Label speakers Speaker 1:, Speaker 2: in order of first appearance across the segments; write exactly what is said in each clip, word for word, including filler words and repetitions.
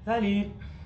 Speaker 1: Salut.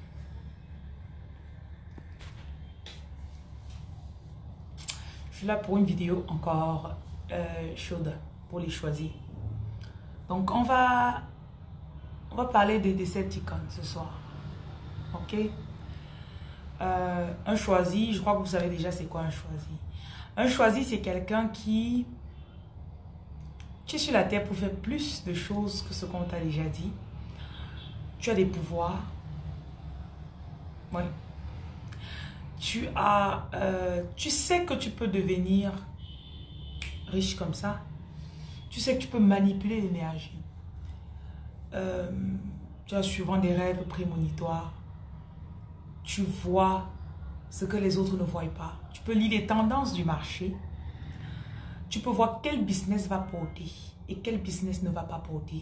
Speaker 1: Je suis là pour une vidéo encore euh, chaude pour les choisir. Donc on va on va parler des Decepticons ce soir. Ok. Euh, un choisi, je crois que vous savez déjà c'est quoi un choisi. Un choisi, c'est quelqu'un qui tu es sur la terre pour faire plus de choses que ce qu'on t'a déjà dit. Tu as des pouvoirs. Oui. Tu as, euh, tu sais que tu peux devenir riche comme ça. Tu sais que tu peux manipuler l'énergie. Euh, tu as souvent des rêves prémonitoires. Tu vois ce que les autres ne voient pas. Tu peux lire les tendances du marché. Tu peux voir quel business va porter et quel business ne va pas porter.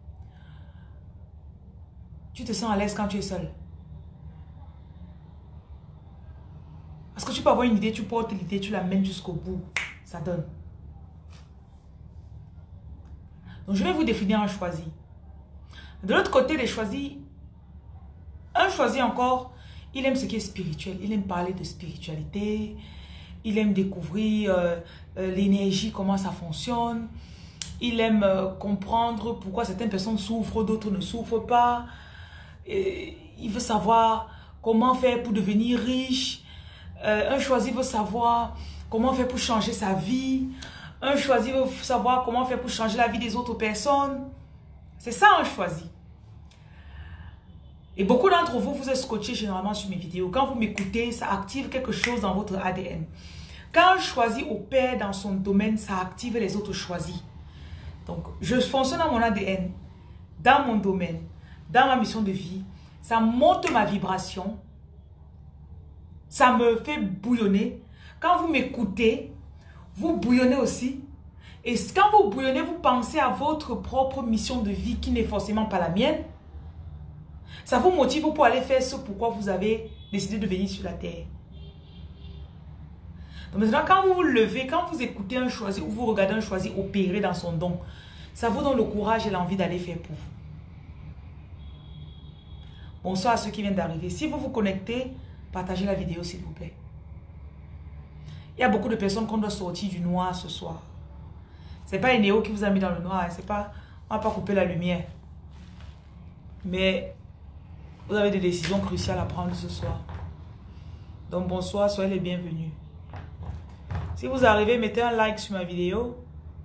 Speaker 1: Tu te sens à l'aise quand tu es seul. Parce que tu peux avoir une idée, tu portes l'idée, tu l'amènes jusqu'au bout. Ça donne. Donc je vais vous définir un choisi. De l'autre côté des choisis, un choisi encore, il aime ce qui est spirituel. Il aime parler de spiritualité. Il aime découvrir euh, euh, l'énergie, comment ça fonctionne. Il aime euh, comprendre pourquoi certaines personnes souffrent, d'autres ne souffrent pas. Et il veut savoir comment faire pour devenir riche. Euh, un choisi veut savoir comment faire pour changer sa vie. Un choisi veut savoir comment faire pour changer la vie des autres personnes. C'est ça un choisi. Et beaucoup d'entre vous, vous êtes scotchés généralement sur mes vidéos. Quand vous m'écoutez, ça active quelque chose dans votre A D N. Quand un choisi opère dans son domaine, ça active les autres choisis. Donc, je fonctionne dans mon A D N, dans mon domaine, dans ma mission de vie. Ça monte ma vibration. Ça me fait bouillonner. Quand vous m'écoutez, vous bouillonnez aussi. Et quand vous bouillonnez, vous pensez à votre propre mission de vie qui n'est forcément pas la mienne. Ça vous motive pour aller faire ce pourquoi vous avez décidé de venir sur la terre. Donc maintenant, quand vous vous levez, quand vous écoutez un choisi ou vous regardez un choisi opérer dans son don, ça vous donne le courage et l'envie d'aller faire pour vous. Bonsoir à ceux qui viennent d'arriver. Si vous vous connectez, partagez la vidéo s'il vous plaît. Il y a beaucoup de personnes qu'on doit sortir du noir ce soir. Ce n'est pas Enéo qui vous a mis dans le noir. C'est pas, on ne va pas couper la lumière. Mais vous avez des décisions cruciales à prendre ce soir. Donc bonsoir, soyez les bienvenus. Si vous arrivez, mettez un like sur ma vidéo.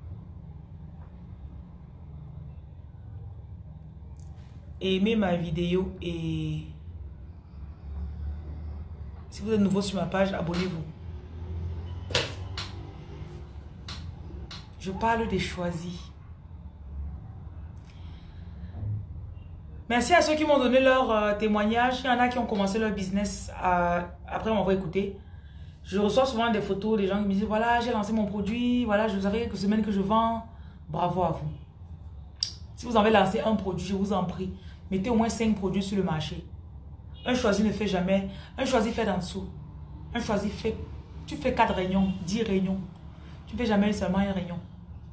Speaker 1: Aimez ma vidéo et si vous êtes nouveau sur ma page, abonnez-vous. Je parle des choisis. Merci à ceux qui m'ont donné leur euh, témoignage. Il y en a qui ont commencé leur business euh, après m'avoir écouté. Je reçois souvent des photos des gens qui me disent voilà, j'ai lancé mon produit, voilà, je savais quelques semaines que je vends. Bravo à vous. Si vous avez lancé un produit, je vous en prie, mettez au moins cinq produits sur le marché. Un choisi ne fait jamais. Un choisi fait d'en dessous. Un choisi fait. Tu fais quatre réunions, dix réunions. Tu ne fais jamais seulement une réunion.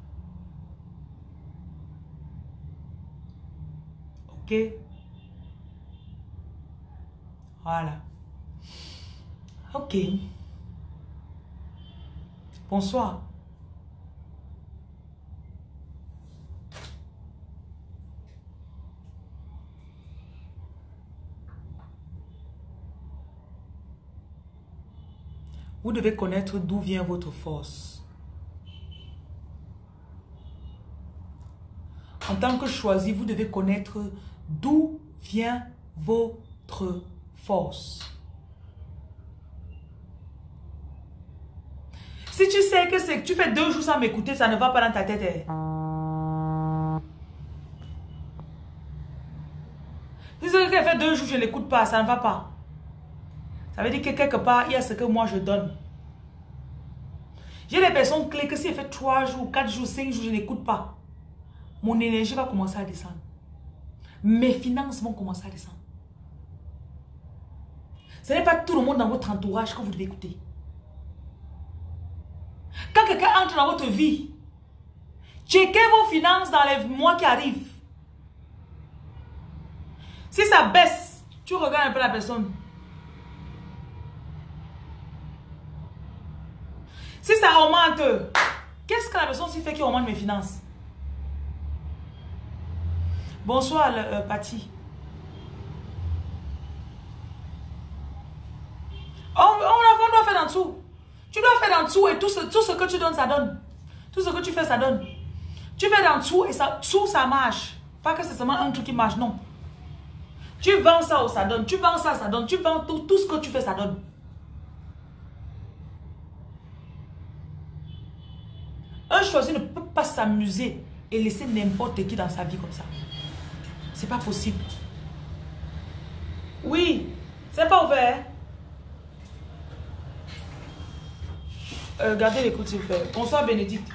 Speaker 1: Ok. Voilà. Ok. Bonsoir. Vous devez connaître d'où vient votre force. En tant que choisi, vous devez connaître d'où vient votre force. Si tu sais que c'est que tu fais deux jours sans m'écouter, ça ne va pas dans ta tête. Si c'est qu'elle fait deux jours, je ne l'écoute pas, ça ne va pas. Ça veut dire que quelque part, il y a ce que moi je donne. J'ai des personnes clés que si elle fait trois jours, quatre jours, cinq jours, je n'écoute pas. Mon énergie va commencer à descendre. Mes finances vont commencer à descendre. Ce n'est pas tout le monde dans votre entourage que vous devez écouter. Quand quelqu'un entre dans votre vie, checkez vos finances dans les mois qui arrivent. Si ça baisse, Tu regardes un peu la personne. Si ça augmente, qu'est-ce que la personne s'y fait qui augmente mes finances? Bonsoir, euh, Patty. On, on, on doit faire en dessous. Tu dois faire en dessous et tout ce, tout ce que tu donnes, ça donne. Tout ce que tu fais, ça donne. Tu fais en dessous et ça, dessous, ça marche. Pas que c'est seulement un truc qui marche, non. Tu vends ça ou ça donne. Tu vends ça, ça donne. Tu vends tout, tout ce que tu fais, ça donne. Un choisi ne peut pas s'amuser et laisser n'importe qui dans sa vie comme ça. C'est pas possible. Oui, c'est pas ouvert. Euh, gardez l'écoute s'il vous plaît. Bonsoir Bénédicte.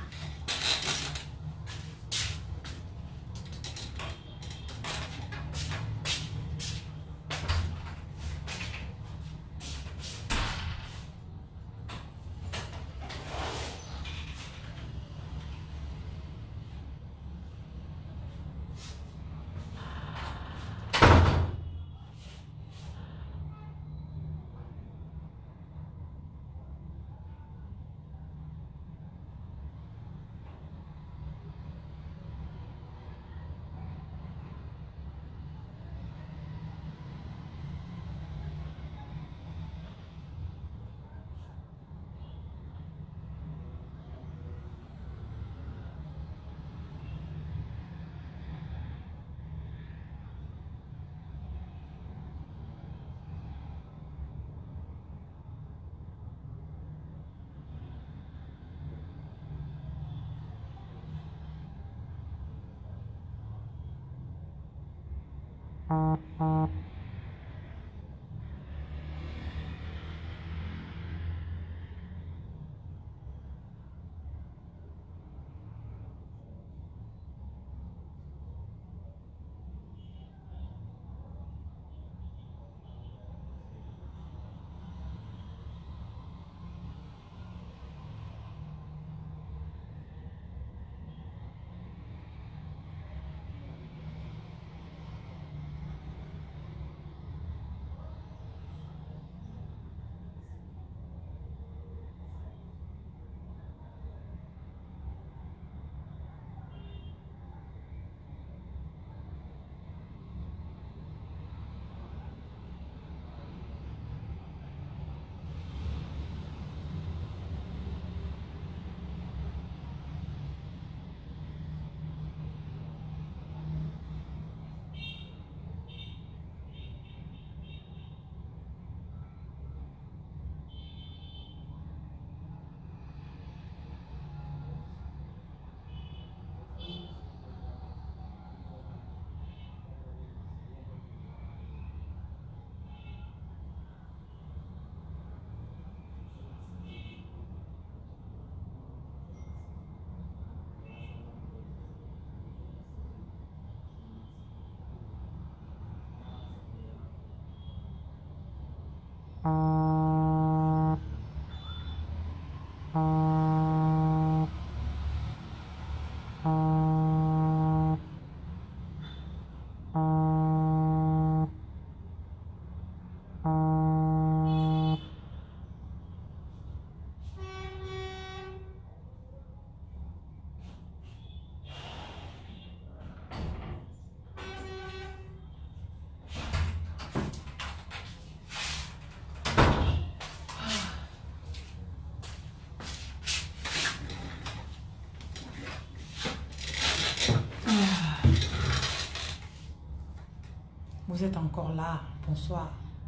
Speaker 1: Vous êtes encore là. Bonsoir.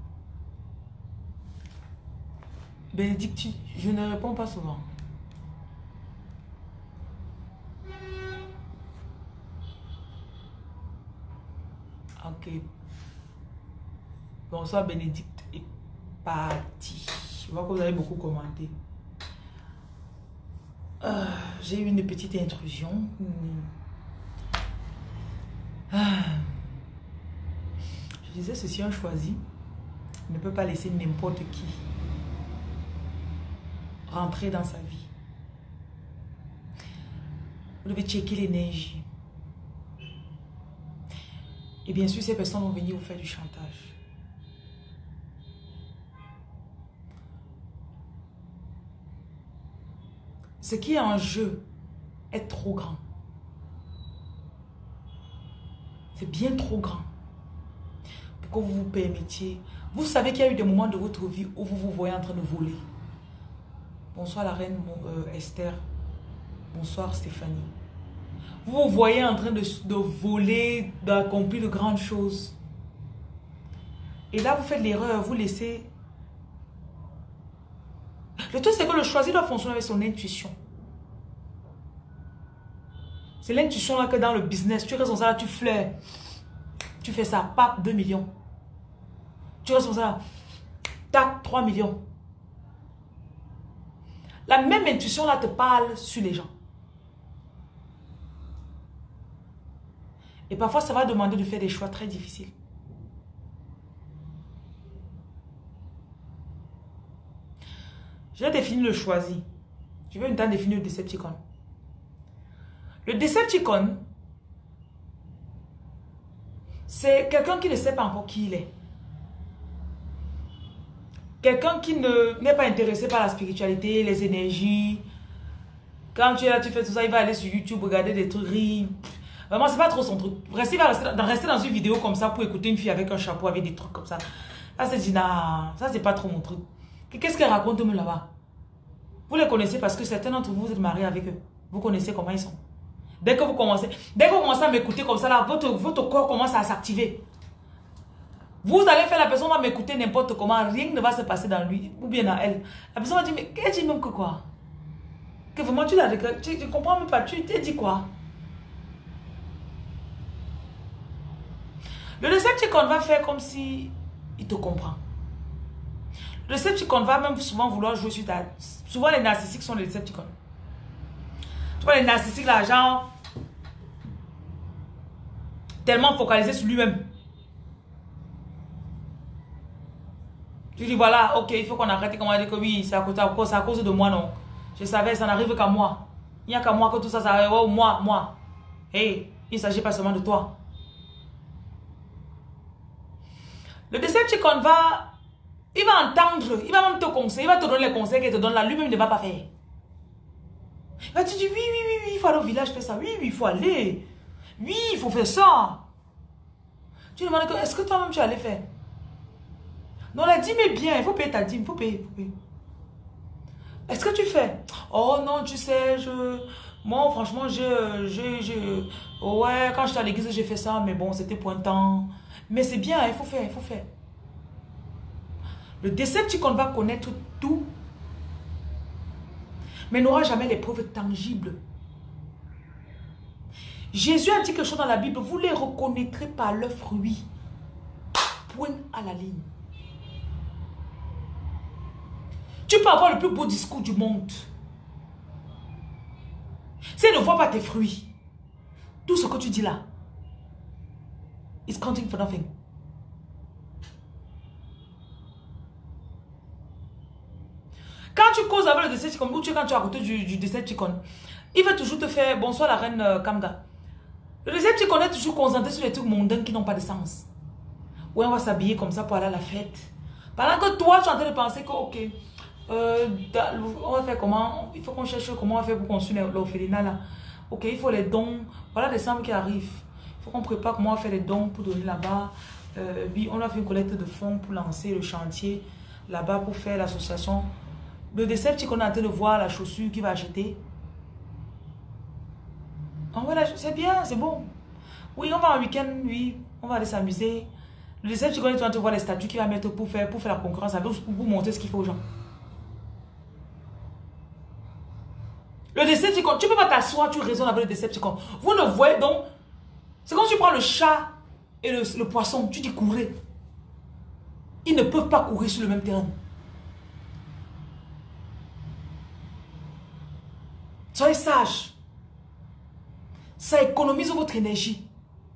Speaker 1: Bénédicte, je ne réponds pas souvent. Ok. Bonsoir Bénédicte et Patty. Je vois que vous avez beaucoup commenté. Euh, J'ai eu une petite intrusion. Ah. Je disais ceci, un choisi ne peut pas laisser n'importe qui rentrer dans sa vie. Vous devez checker l'énergie. Et bien sûr, ces personnes vont venir vous faire du chantage. ce qui est en jeu est trop grand. C'est bien trop grand pour que vous vous permettiez. Vous savez qu'il y a eu des moments de votre vie où vous vous voyez en train de voler. Bonsoir la reine euh, Esther. Bonsoir Stéphanie. Vous vous voyez en train de, de voler, d'accomplir de grandes choses. Et là, vous faites l'erreur, vous laissez... Le truc, c'est que le choisi doit fonctionner avec son intuition. C'est l'intuition là que dans le business, tu restes comme ça, là, tu flaires. Tu fais ça, pape, deux millions. Tu restes comme ça, tac, trois millions. La même intuition là te parle sur les gens. Et parfois, ça va demander de faire des choix très difficiles. J'ai défini le choisi. Je vais maintenant définir le Decepticon. Le Decepticon, c'est quelqu'un qui ne sait pas encore qui il est. Quelqu'un qui n'est pas intéressé par la spiritualité, les énergies. Quand tu es là, tu fais tout ça, il va aller sur YouTube, regarder des trucs, rire. Vraiment, c'est pas trop son truc. Rester, il va rester, rester dans une vidéo comme ça pour écouter une fille avec un chapeau, avec des trucs comme ça. Là, c'est Gina. Ça, c'est pas trop mon truc. Qu'est-ce qu'elle raconte là-bas? Vous les connaissez parce que certains d'entre vous, vous êtes mariés avec eux. Vous connaissez comment ils sont. Dès que vous commencez, dès que vous commencez à m'écouter comme ça, là, votre, votre corps commence à s'activer. Vous allez faire, la personne va m'écouter n'importe comment, rien ne va se passer dans lui ou bien dans elle. La personne va dire, mais qu'elle dit même que quoi? Que vraiment tu la tu, tu comprends même pas, tu t'es dit quoi? Le Decepticon va faire comme si il te comprend. Le Decepticon va même souvent vouloir jouer sur ta... Souvent les narcissiques sont les Decepticons. Tu vois les narcissiques là, genre... tellement focalisés sur lui-même. Tu dis voilà, ok, il faut qu'on arrête, comment dire que oui, c'est à, à cause de moi, non. Je savais, ça n'arrive qu'à moi. Il n'y a qu'à moi que tout ça, ça arrive. Oh, moi, moi. Hey, il ne s'agit pas seulement de toi. Le Decepticon va, il va entendre, il va même te conseiller, il va te donner les conseils qu'il te donne là, lui-même ne va pas faire. Il va te dire, oui, oui, oui, oui, il faut aller au village faire ça, oui, oui, il faut aller. Oui, il faut faire ça. Tu demandes, est-ce que toi-même tu allais faire? Non, la dîme est bien, il faut payer ta dîme, il faut payer, il faut payer. Est-ce que tu fais? Oh non, tu sais, je... Moi, franchement, je... je, je ouais, quand j'étais à l'église, j'ai fait ça, mais bon, c'était pour un temps. Mais c'est bien, il faut faire, il faut faire. Le Decepticon va connaître tout, mais n'aura jamais les preuves tangibles. Jésus a dit quelque chose dans la Bible, vous les reconnaîtrez par leurs fruits. Point à la ligne. Tu peux avoir le plus beau discours du monde. Si elle ne voit pas tes fruits, tout ce que tu dis là, is counting for nothing. Quand tu causes avec le Decepticon, ou tu, quand tu es à côté du, du Decepticon, il va toujours te faire bonsoir la reine euh, Kamga. Le Decepticon est toujours concentré sur les trucs mondains qui n'ont pas de sens. Ouais, on va s'habiller comme ça pour aller à la fête. Pendant que toi, tu es en train de penser que, ok, euh, on va faire comment? Il faut qu'on cherche comment on va faire pour construire l'orphelinat là. Ok, il faut les dons. Voilà décembre qui arrive. Il faut qu'on prépare comment on va faire les dons pour donner là-bas. Euh, oui, on a fait une collecte de fonds pour lancer le chantier là-bas pour faire l'association. Le Decepticon est en train de voir la chaussure qu'il va acheter. Oh, voilà, c'est bien, c'est bon. Oui, on va en week-end, oui, on va aller s'amuser. Le Decepticon est en train de voir les statuts qu'il va mettre pour faire, pour faire la concurrence, pour, pour montrer ce qu'il faut aux gens. Le Decepticon, tu ne peux pas t'asseoir, tu raisonnes avec le Decepticon. Vous ne voyez donc, c'est comme si tu prends le chat et le, le poisson, tu dis courez. Ils ne peuvent pas courir sur le même terrain. Soyez sages. Ça économise votre énergie.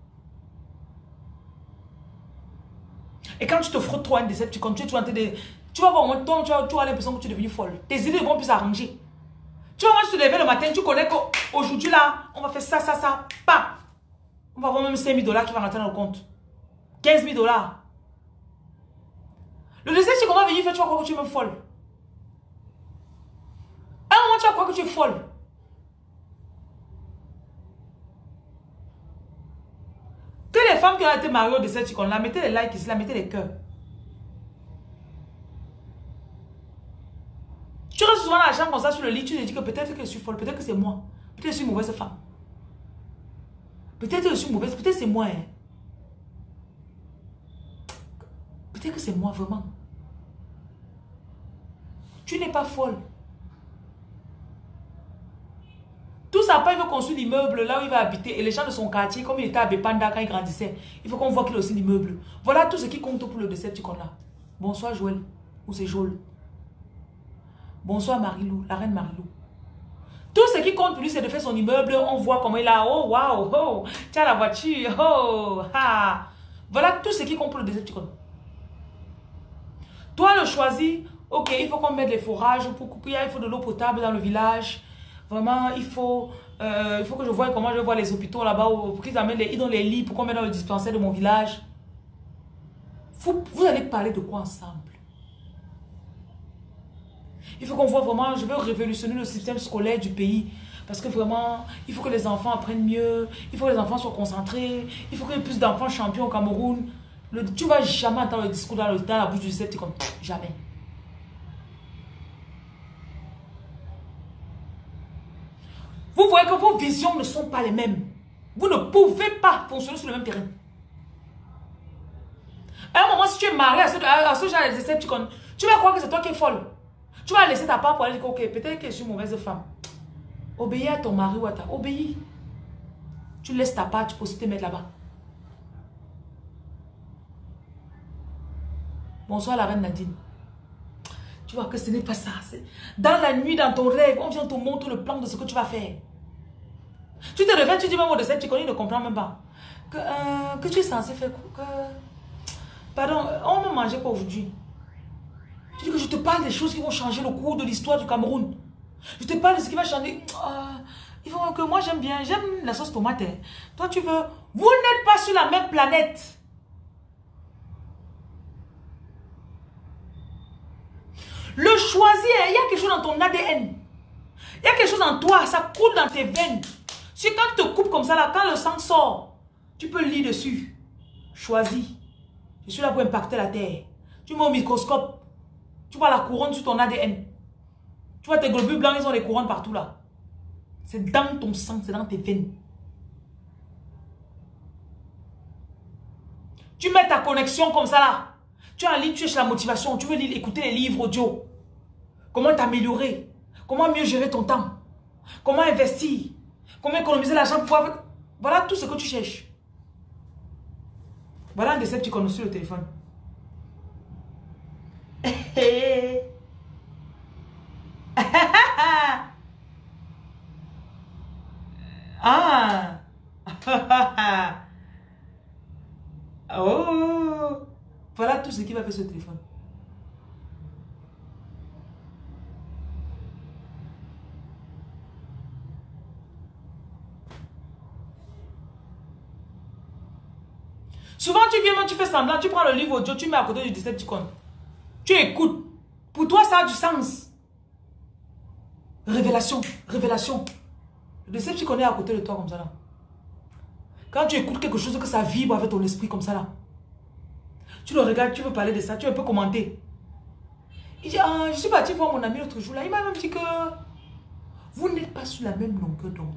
Speaker 1: Et quand tu te frottes trop à un Decepticon, tu, tu, de, tu vas voir au moins, toi, tu vas, tu vas l'impression que tu es devenu folle. Tes idées vont plus s'arranger. Tu vas moi, te lever le matin, tu connais qu'aujourd'hui là, on va faire ça, ça, ça, pas. On va avoir même cinq mille dollars qui va rentrer dans le compte. quinze mille dollars. Le Decepticon va venir faire, tu vas croire que tu es même folle. À un moment, tu vas croire que tu es folle? Que les femmes qui ont été mariées au Decepticon, là, mettez les likes ici, là, mettez les cœurs. Tu restes souvent dans la chambre comme ça sur le lit, tu te dis que peut-être que je suis folle, peut-être que c'est moi. Peut-être que je suis une mauvaise femme. Peut-être que je suis mauvaise, peut-être que c'est moi. Hein. Peut-être que c'est moi, vraiment. Tu n'es pas folle. Tout ça, pas, il veut construire l'immeuble là où il va habiter. Et les gens de son quartier, comme il était à Bepanda quand il grandissait, il faut qu'on voit qu'il a aussi l'immeuble. Voilà tout ce qui compte pour le Decepticon là. Bonsoir Joël. Ou c'est Joël. Bonsoir Marilou, la reine Marilou. Tout ce qui compte pour lui, c'est de faire son immeuble. On voit comment il a. Oh, waouh, oh, tiens la voiture. Oh, ah. Voilà tout ce qui compte pour le Decepticon. Toi, le choisi, ok, il faut qu'on mette les forages pour couper. Il faut de l'eau potable dans le village. Vraiment, il faut, euh, il faut que je voie comment je vois les hôpitaux là-bas. Pour qu'ils amènent les, dans les lits, pour qu'on mette dans le dispensaire de mon village. Vous, vous allez parler de quoi ensemble? Il faut qu'on voit vraiment, je veux révolutionner le système scolaire du pays. Parce que vraiment, il faut que les enfants apprennent mieux. Il faut que les enfants soient concentrés. Il faut qu'il y ait plus d'enfants champions au Cameroun. Le, tu ne vas jamais entendre le discours dans, le, dans la bouche du Decepticon. Jamais. Vous voyez que vos visions ne sont pas les mêmes. Vous ne pouvez pas fonctionner sur le même terrain. À un moment, si tu es marié à ce, à ce genre de Decepticon, tu vas croire que c'est toi qui es folle. Tu vas laisser ta part pour aller dire, ok, peut-être que je suis une mauvaise femme. Obéis à ton mari ou à ta... Obéis. Tu laisses ta part, tu peux aussi te mettre là-bas. Bonsoir la reine Nadine. Tu vois que ce n'est pas ça. Dans la nuit, dans ton rêve, on vient te montrer le plan de ce que tu vas faire. Tu te réveilles, tu dis même au décès, tu connais, il ne comprend même pas. Que, euh, que tu es censé faire quoi que... Pardon, on va manger quoi aujourd'hui? Tu dis que je te parle des choses qui vont changer le cours de l'histoire du Cameroun. Je te parle de ce qui va changer. Euh, il faut que moi j'aime bien, j'aime la sauce tomate. Toi tu veux... Vous n'êtes pas sur la même planète. Le choisir, il y a quelque chose dans ton A D N. Il y a quelque chose en toi, ça coule dans tes veines. Si quand tu te coupes comme ça, là, quand le sang sort, tu peux lire dessus. Choisis. Je suis là pour impacter la terre. Tu mets au microscope. Tu vois la couronne sur ton A D N. Tu vois tes globules blancs, ils ont des couronnes partout là. C'est dans ton sang, c'est dans tes veines. Tu mets ta connexion comme ça là. Tu es en ligne, tu cherches la motivation. Tu veux lire, écouter les livres audio. Comment t'améliorer? Comment mieux gérer ton temps? Comment investir? Comment économiser l'argent pour pouvoir... Voilà tout ce que tu cherches. Voilà un décès que tu connais sur le téléphone. Ah. Oh. Voilà tout ce qui va faire ce téléphone. Souvent tu viens, tu fais semblant, tu prends le livre audio, tu mets à côté du Decepticon. Tu écoutes. Pour toi, ça a du sens. Révélation, révélation. Le Decepticon est à côté de toi comme ça là. Quand tu écoutes quelque chose que ça vibre avec ton esprit comme ça là. Tu le regardes, tu veux parler de ça, tu veux un peu commenter. Il dit, ah, je suis parti voir mon ami l'autre jour là. Il m'a même dit que vous n'êtes pas sur la même longueur d'onde.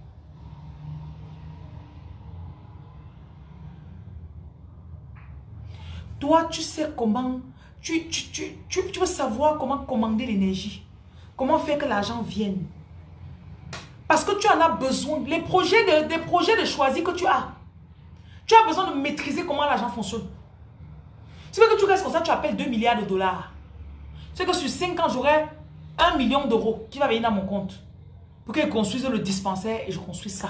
Speaker 1: Toi, tu sais comment, tu, tu, tu, tu, tu veux savoir comment commander l'énergie. Comment faire que l'argent vienne. Parce que tu en as besoin. Les projets de, des projets de choisir que tu as. Tu as besoin de maîtriser comment l'argent fonctionne. C'est vrai que tu restes comme ça, tu appelles deux milliards de dollars. C'est que sur cinq ans, j'aurai un million d'euros qui va venir dans mon compte. Pour qu'ils construisent le dispensaire et je construis ça.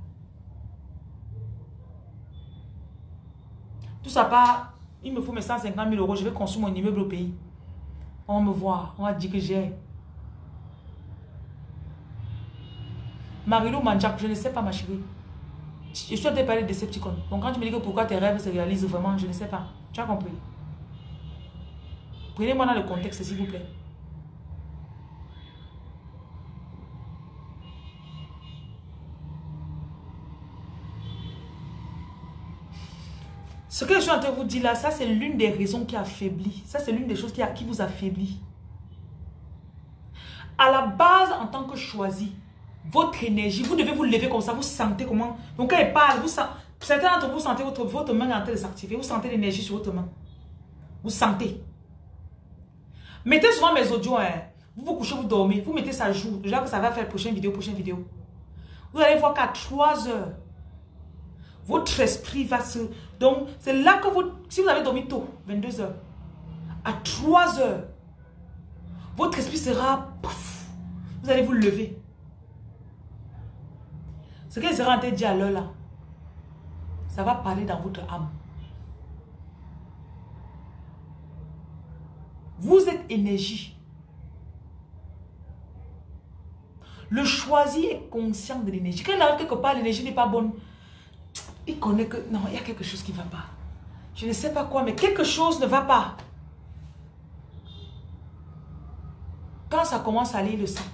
Speaker 1: Tout ça part, il me faut mes cent cinquante mille euros, je vais construire mon immeuble au pays. On va me voir, on va dire que j'ai. Marilou Manjak, je ne sais pas ma chérie. Je suis en train de parler de Decepticon. Donc quand tu me dis que pourquoi tes rêves se réalisent vraiment, je ne sais pas. Tu as compris? Prenez-moi dans le contexte, s'il vous plaît. Ce que je suis en train de vous dire là, ça c'est l'une des raisons qui affaiblit. Ça c'est l'une des choses qui, a, qui vous affaiblit. À la base, en tant que choisi, votre énergie, vous devez vous lever comme ça, vous sentez comment. Donc quand il parle, vous sentez, certains d'entre vous sentez votre, votre main en train de s'activer, vous sentez l'énergie sur votre main. Vous sentez. Mettez souvent mes audios, hein. Vous vous couchez, vous dormez, vous mettez ça jour. Déjà que ça va faire prochaine vidéo, prochaine vidéo. Vous allez voir qu'à trois heures, votre esprit va se... Donc, c'est là que vous... Si vous avez dormi tôt, vingt-deux heures, à trois heures, votre esprit sera... Pouf, vous allez vous lever. Ce qu'elle sera en train de dire à l'heure là, ça va parler dans votre âme. Vous êtes énergie. Le choisi est conscient de l'énergie. Quand il arrive quelque part, l'énergie n'est pas bonne. Il connaît que non, il y a quelque chose qui ne va pas. Je ne sais pas quoi, mais quelque chose ne va pas. Quand ça commence à aller, il le sent.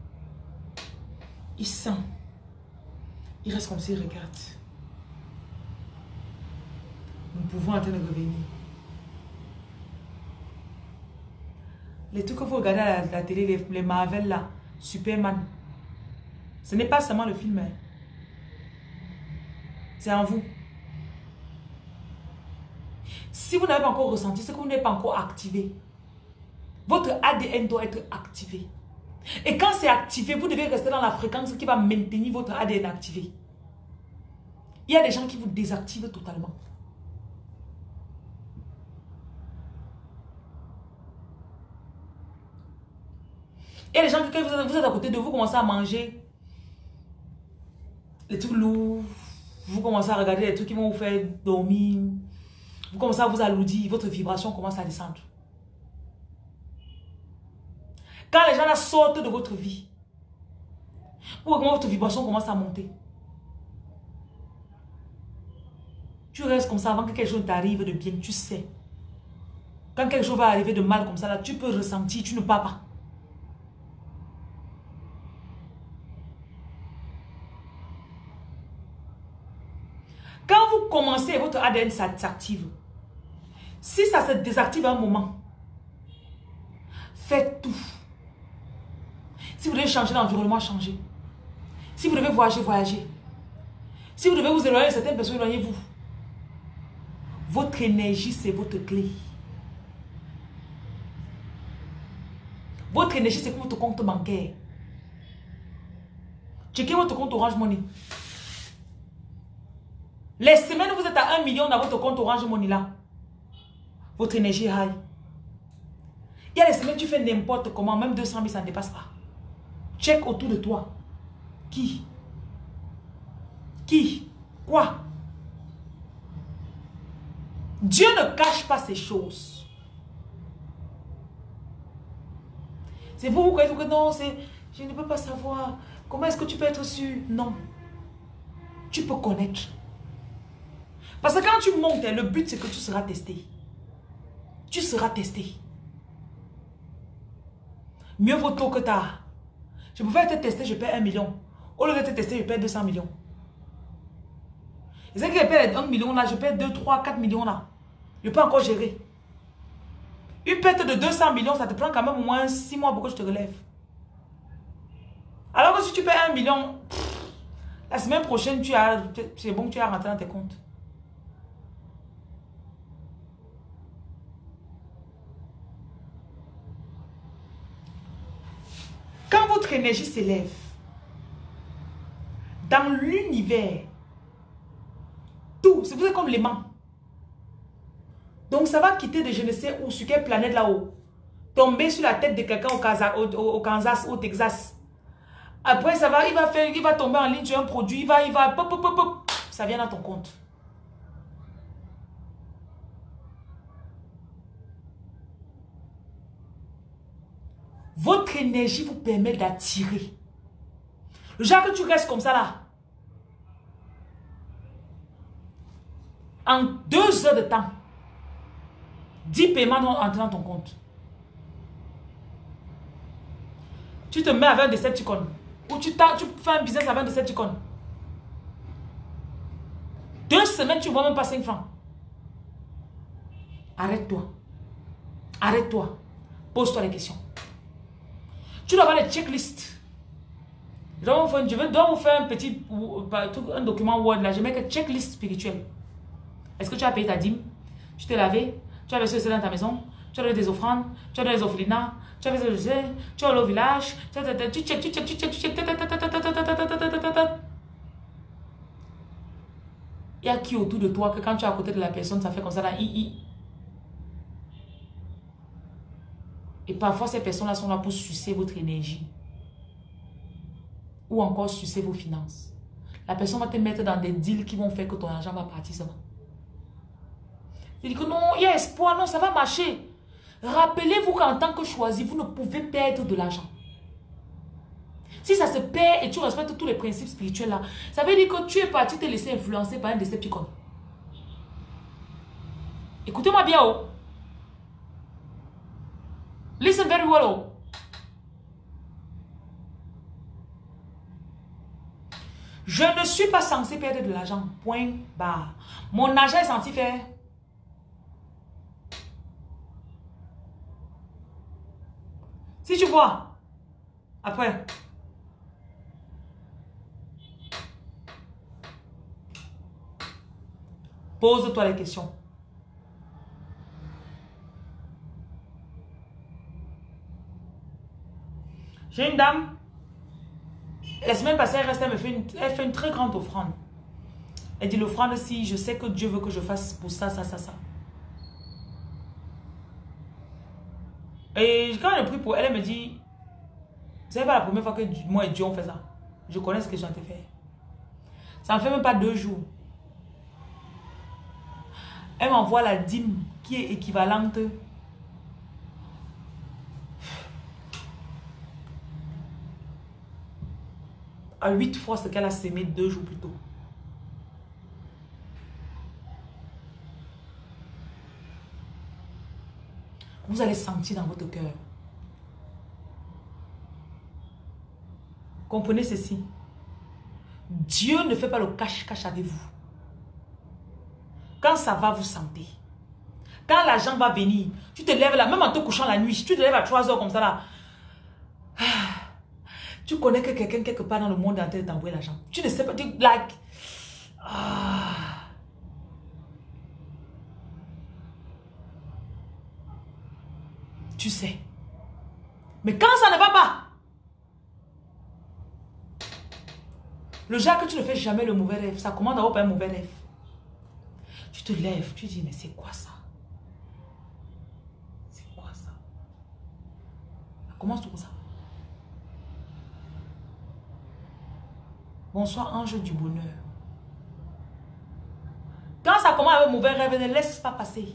Speaker 1: Il sent. Il reste comme s'il regarde. Nous pouvons en train de revenir. Les trucs que vous regardez à la, la télé, les, les Marvel là, Superman, ce n'est pas seulement le film. Hein. C'est en vous. Si vous n'avez pas encore ressenti, c'est que vous n'êtes pas encore activé. Votre A D N doit être activé. Et quand c'est activé, vous devez rester dans la fréquence qui va maintenir votre A D N activé. Il y a des gens qui vous désactivent totalement. Il y a des gens qui, quand vous êtes, vous êtes à côté de vous, vous commencez à manger les trucs lourds. Vous commencez à regarder les trucs qui vont vous faire dormir. Vous commencez à vous alourdir. Votre vibration commence à descendre. Quand les gens là sortent de votre vie, votre vibration commence à monter. Tu restes comme ça avant que quelque chose t'arrive de bien. Tu sais. Quand quelque chose va arriver de mal comme ça, là, tu peux ressentir. Tu ne pars pas. Quand vous commencez, votre A D N s'active. Si ça se désactive à un moment, faites tout. Si vous devez changer d'environnement, changez. Si vous devez voyager, voyagez. Si vous devez vous éloigner de certaines personnes, éloignez-vous. Votre énergie, c'est votre clé. Votre énergie, c'est votre compte bancaire. Checkez votre compte Orange Money. Les semaines où vous êtes à un million dans votre compte Orange Money là, votre énergie est high. Il y a les semaines où tu fais n'importe comment, même deux cent mille, ça ne dépasse pas. Check autour de toi. Qui? Qui? Quoi? Dieu ne cache pas ces choses. C'est vous, vous croyez que non, c'est... Je ne peux pas savoir. Comment est-ce que tu peux être sûr? Non. Tu peux connaître. Parce que quand tu montes, le but c'est que tu seras testé. Tu seras testé. Mieux vaut tôt que tard. Je pouvais être testé, je paie un million. Au lieu d'être testé, je paie deux cents millions. Et c'est que je paie un million là, je paie deux, trois, quatre millions là. Je peux encore gérer. Une perte de deux cents millions, ça te prend quand même au moins six mois pour que je te relève. Alors que si tu paies un million, pff, la semaine prochaine, tu as, c'est bon que tu as rentré dans tes comptes. Quand votre énergie s'élève, dans l'univers, tout, vous êtes comme l'aimant. Donc ça va quitter de je ne sais où, sur quelle planète là-haut, tomber sur la tête de quelqu'un au, au, au Kansas, au Texas. Après ça va, il va faire, il va tomber en ligne sur un produit, il va, il va, pop, pop, pop, pop, ça vient dans ton compte. Votre énergie vous permet d'attirer. Le genre que tu restes comme ça là. En deux heures de temps, dix paiements vont entrer dans ton compte. Tu te mets avec un Decepticon. Ou tu, tu fais un business avec un Decepticon. Deux semaines, tu ne vois même pas cinq francs. Arrête-toi. Arrête-toi. Pose-toi les questions. Tu dois avoir des checklists. Je dois vous faire, je vais- dois vous faire un petit un document Word là. Je mets que checklist spirituelle. Est-ce que tu as payé ta dîme? Tu t'es lavé? Tu as versé dans ta maison? Tu as donné des offrandes? Tu as donné des orphelinats? Tu as fait ce tu as allé au village? Tu check, tu check, tu check, tu check, tu check. Il y a qui autour de toi que quand tu es à côté de la personne, ça fait comme ça là, i, i. Et parfois, ces personnes-là sont là pour sucer votre énergie. Ou encore sucer vos finances. La personne va te mettre dans des deals qui vont faire que ton argent va partir seulement. Il dit que non, il y a espoir, non, ça va marcher. Rappelez-vous qu'en tant que choisi, vous ne pouvez perdre de l'argent. Si ça se perd et tu respectes tous les principes spirituels là, ça veut dire que tu es parti te laisser influencer par un Decepticon. Écoutez-moi bien, oh. Listen very well, oh. Je ne suis pas censé perdre de l'argent. Point barre. Mon argent est censé faire. Si tu vois, après, pose-toi les questions. J'ai une dame, la semaine passée, elle reste, elle me fait une, elle fait une très grande offrande. Elle dit l'offrande, si je sais que Dieu veut que je fasse pour ça, ça, ça, ça. Et quand je prie pour elle, elle me dit, c'est pas la première fois que moi et Dieu on fait ça. Je connais ce que j'ai fait. Ça ne fait même pas deux jours. Elle m'envoie la dîme qui est équivalente à huit fois ce qu'elle a sémé deux jours plus tôt. Vous allez sentir dans votre cœur. Comprenez ceci. Dieu ne fait pas le cache-cache avec vous. Quand ça va, vous sentez. Quand l'argent va venir, tu te lèves là, même en te couchant la nuit, tu te lèves à trois heures comme ça là. Tu connais que quelqu'un quelque part dans le monde est en train d'envoyer l'argent. Tu ne sais pas, tu like. Ah. Tu sais. Mais quand ça ne va pas, le genre que tu ne fais jamais le mauvais rêve, ça commande d'abord par un mauvais rêve. Tu te lèves, tu dis, mais c'est quoi ça? C'est quoi ça? Ça commence tout comme ça. Bonsoir, ange du bonheur. Quand ça commence avec un mauvais rêve, ne laisse pas passer.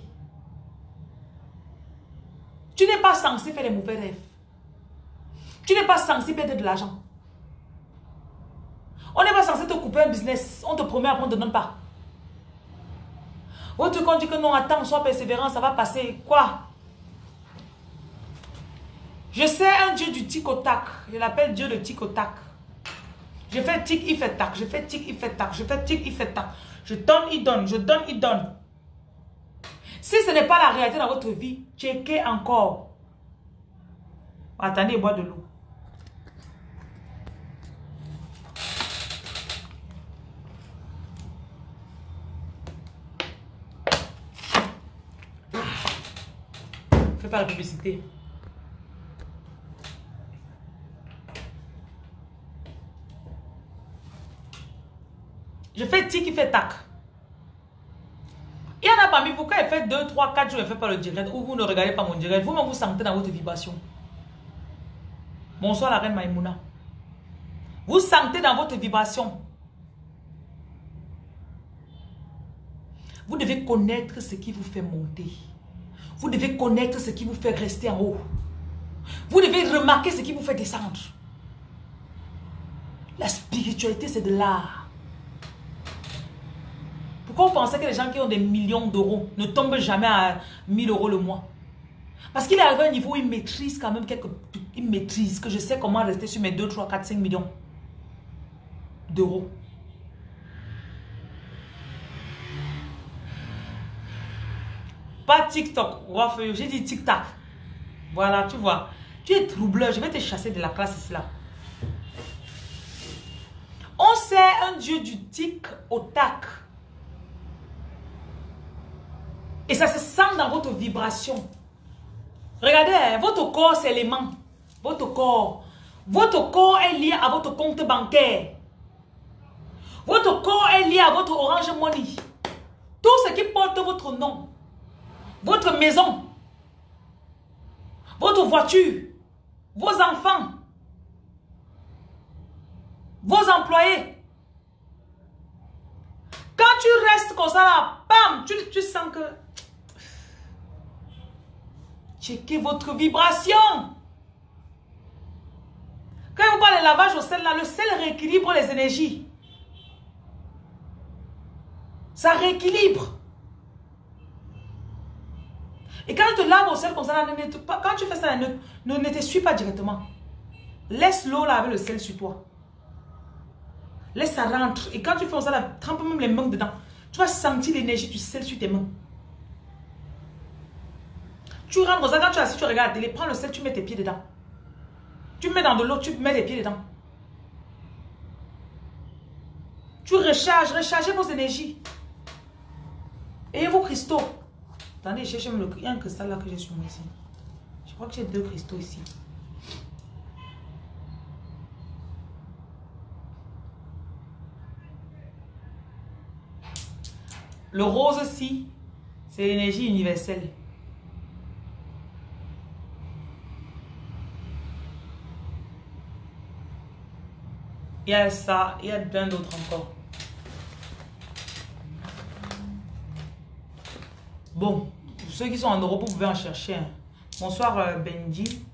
Speaker 1: Tu n'es pas censé faire des mauvais rêves. Tu n'es pas censé perdre de l'argent. On n'est pas censé te couper un business. On te promet, après on ne te donne pas. Autre qu'on dit que non, attends, sois persévérant, ça va passer. Quoi? Je sais un Dieu du tic au tac. Je l'appelle Dieu le tic au tac. Je fais tic, il fait tac. Je fais tic, il fait tac. Je fais tic, il fait tac. Je donne, il donne. Je donne, il donne. Si ce n'est pas la réalité dans votre vie, checkez encore. Attendez, bois de l'eau. Fais pas la publicité. Je fais tic, il fait tac. Il y en a parmi vous, quand il fait deux, trois, quatre jours, il ne fait pas le direct, ou vous ne regardez pas mon direct, vous-même vous sentez dans votre vibration. Bonsoir la reine Maïmouna. Vous sentez dans votre vibration. Vous devez connaître ce qui vous fait monter. Vous devez connaître ce qui vous fait rester en haut. Vous devez remarquer ce qui vous fait descendre. La spiritualité, c'est de l'art. Pourquoi vous pensez que les gens qui ont des millions d'euros ne tombent jamais à mille euros le mois? Parce qu'il est arrivé à un niveau où il maîtrise quand même quelques... Il maîtrise que je sais comment rester sur mes deux, trois, quatre, cinq millions d'euros. Pas TikTok. J'ai dit TikTok. Voilà, tu vois. Tu es troubleur. Je vais te chasser de la classe ici là. On sert un Dieu du tic au tac. Et ça se sent dans votre vibration. Regardez, votre corps, c'est l'aimant. Votre corps. Votre corps est lié à votre compte bancaire. Votre corps est lié à votre Orange Money. Tout ce qui porte votre nom. Votre maison. Votre voiture. Vos enfants. Vos employés. Quand tu restes comme ça là, bam, tu, tu sens que... Checkez votre vibration. Quand vous parlez de lavage au sel, là, le sel rééquilibre les énergies. Ça rééquilibre. Et quand tu te laves au sel comme ça, là, ne, pas, quand tu fais ça, ne, ne, ne t'essuie pas directement. Laisse l'eau là avec le sel sur toi. Laisse ça rentre. Et quand tu fais ça, là, trempe même les mains dedans. Tu vas sentir l'énergie du sel sur tes mains. Tu rentres comme ça, quand tu es assis, tu regardes la télé, prends le sel, tu mets tes pieds dedans. Tu mets dans de l'eau, tu mets les pieds dedans. Tu recharges, rechargez vos énergies. Et vos cristaux. Attendez, je cherche le... Il y a un cristal là que j'ai sur moi ici. Je crois que j'ai deux cristaux ici. Le rose aussi, c'est l'énergie universelle. Il y a ça, il y a plein d'autres encore. Bon, pour ceux qui sont en Europe, vous pouvez en chercher un. Bonsoir euh, Benji.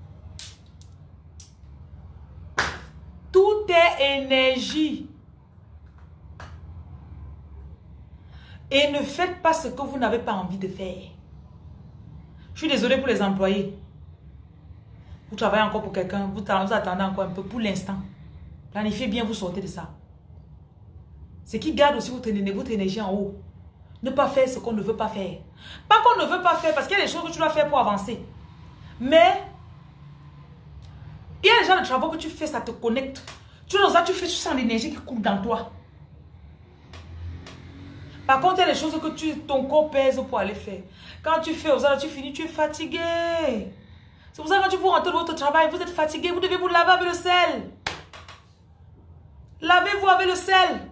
Speaker 1: Tout est énergie. Et ne faites pas ce que vous n'avez pas envie de faire. Je suis désolée pour les employés. Vous travaillez encore pour quelqu'un, vous, vous attendez encore un peu pour l'instant. Planifiez bien, vous sortez de ça. Ce qui garde aussi votre, votre énergie en haut. Ne pas faire ce qu'on ne veut pas faire. Pas qu'on ne veut pas faire, parce qu'il y a des choses que tu dois faire pour avancer. Mais, il y a des gens de travaux que tu fais, ça te connecte. Tu, dans ça, tu fais, tu sens l'énergie qui coule dans toi. Par contre, il y a des choses que tu, ton corps pèse pour aller faire. Quand tu fais, aux tu finis, tu es fatigué. C'est pour ça que quand tu vous rentrez de votre travail, vous êtes fatigué, vous devez vous laver avec le sel. Lavez-vous avec le sel.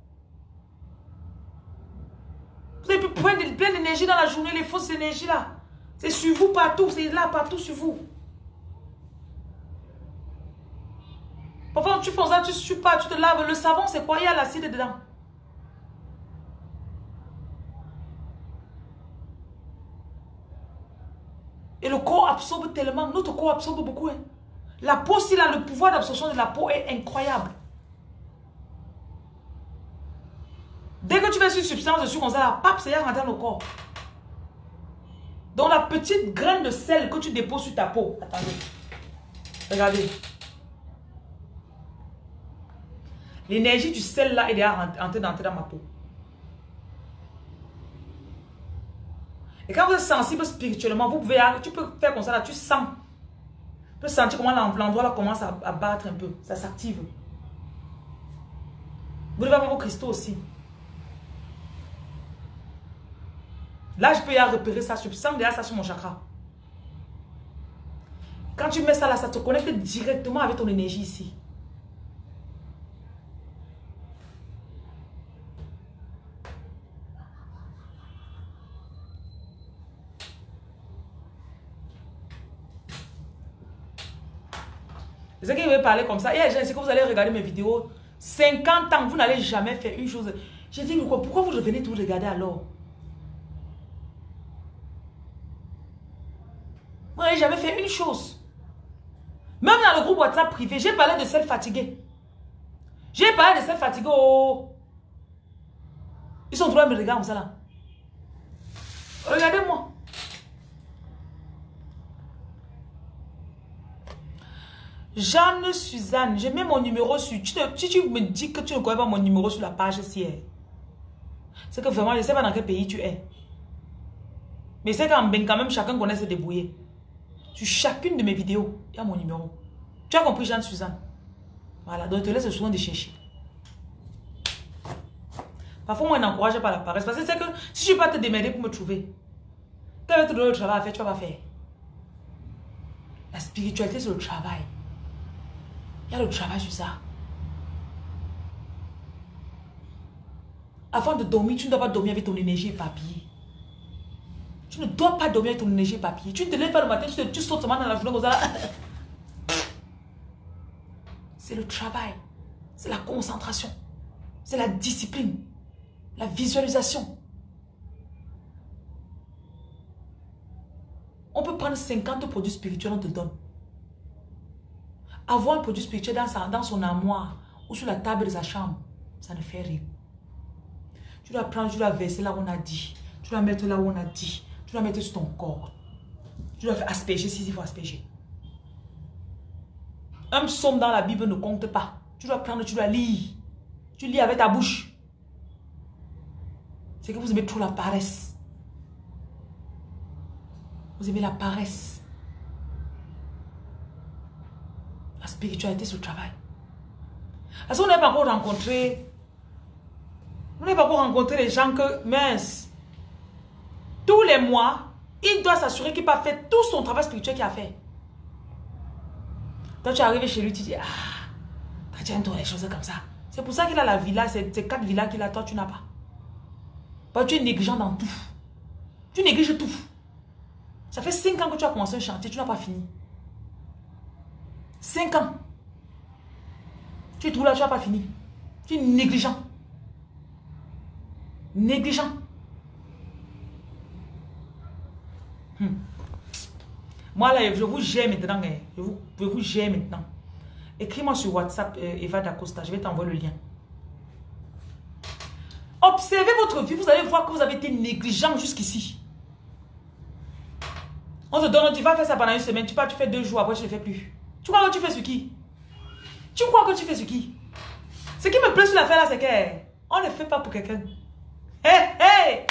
Speaker 1: Vous avez plein d'énergie dans la journée, les fausses énergies là. C'est sur vous partout, c'est là partout sur vous. Parfois, tu fais ça, tu ne pas, tu te laves. Le savon, c'est quoi? Il y a l'acide dedans. Et le corps absorbe tellement. Notre corps absorbe beaucoup. Hein. La peau, si là, le pouvoir d'absorption de la peau est incroyable. Dès que tu fais une substance dessus comme ça, la pape, c'est rentré dans le corps. Donc la petite graine de sel que tu déposes sur ta peau. Attendez. Regardez. L'énergie du sel là est déjà rentrée dans ma peau. Et quand vous êtes sensible spirituellement, vous pouvez, tu peux faire comme ça là, tu sens. Tu peux sentir comment l'endroit là commence à, à battre un peu. Ça s'active. Vous devez avoir vos cristaux aussi. Là, je peux y repérer ça. Je sens déjà ça sur mon chakra. Quand tu mets ça là, ça te connecte directement avec ton énergie ici. C'est ce qui veut parler comme ça. Il y a des gens ici que vous allez regarder mes vidéos. cinquante ans, vous n'allez jamais faire une chose. J'ai dit, pourquoi vous revenez tout regarder alors? Vous n'avez jamais fait une chose. Même dans le groupe WhatsApp privé, j'ai parlé de celles fatiguées. J'ai parlé de celles fatiguées. Oh. Ils sont trois à me regarder comme ça là. Regardez-moi. Jeanne Suzanne, je mets mon numéro sur... Tu te, si tu me dis que tu ne connais pas mon numéro sur la page ci, c'est que vraiment, je ne sais pas dans quel pays tu es. Mais c'est quand même, quand même, chacun connaît se débrouiller. Sur chacune de mes vidéos, il y a mon numéro. Tu as compris, Jeanne Suzanne? Voilà, donc je te laisse le soin de chercher. Parfois, moi, je n'encourage pas la paresse. Parce que c'est que si je ne vais pas te démerder pour me trouver, quand tu vas te donner le travail à faire, tu ne vas pas faire. La spiritualité, c'est le travail. Il y a le travail sur ça. Avant de dormir, tu ne dois pas dormir avec ton énergie éparpillée. Tu ne dois pas dormir avec ton énergie éparpillée. Tu ne te lèves pas le matin, tu, te, tu sautes seulement dans la journée comme ça. C'est le travail. C'est la concentration. C'est la discipline. La visualisation. On peut prendre cinquante produits spirituels, on te donne. Avoir un produit spirituel dans, sa, dans son armoire ou sur la table de sa chambre, ça ne fait rien. Tu dois prendre, tu dois verser là où on a dit. Tu dois mettre là où on a dit. Tu dois mettre sur ton corps. Tu dois faire asperger si il faut asperger. Un psaume dans la Bible ne compte pas. Tu dois prendre, tu dois lire. Tu lis avec ta bouche. C'est que vous aimez trop la paresse. Vous aimez la paresse. La spiritualité, c'est le travail. Parce qu'on n'a pas encore rencontré... On n'a pas encore rencontré les gens que, mince, tous les mois, il doit s'assurer qu'il n'a pas fait tout son travail spirituel qu'il a fait. Quand tu es arrivé chez lui, tu dis, ah, quand tu as les choses comme ça. C'est pour ça qu'il a la villa, ces quatre villas qu'il a, toi, tu n'as pas. Parce que tu es négligent dans tout. Tu négliges tout. Ça fait cinq ans que tu as commencé un chantier, tu n'as pas fini. Cinq ans. Tu es tout là, tu n'as pas fini. Tu es négligent. Négligent. Hmm. Moi là, je vous gère maintenant. Eh. Je, vous, je vous gère maintenant. Écris-moi sur WhatsApp, euh, Eva D'Acosta. Je vais t'envoyer le lien. Observez votre vie. Vous allez voir que vous avez été négligent jusqu'ici. On te donne, tu vas faire ça pendant une semaine. Tu pars, tu fais deux jours. Après, tu ne le fais plus. Tu crois que tu fais sur qui? Tu crois que tu fais sur qui? Ce qui me plaît sur l'affaire là, c'est qu'on ne fait pas pour quelqu'un. Hé, hé!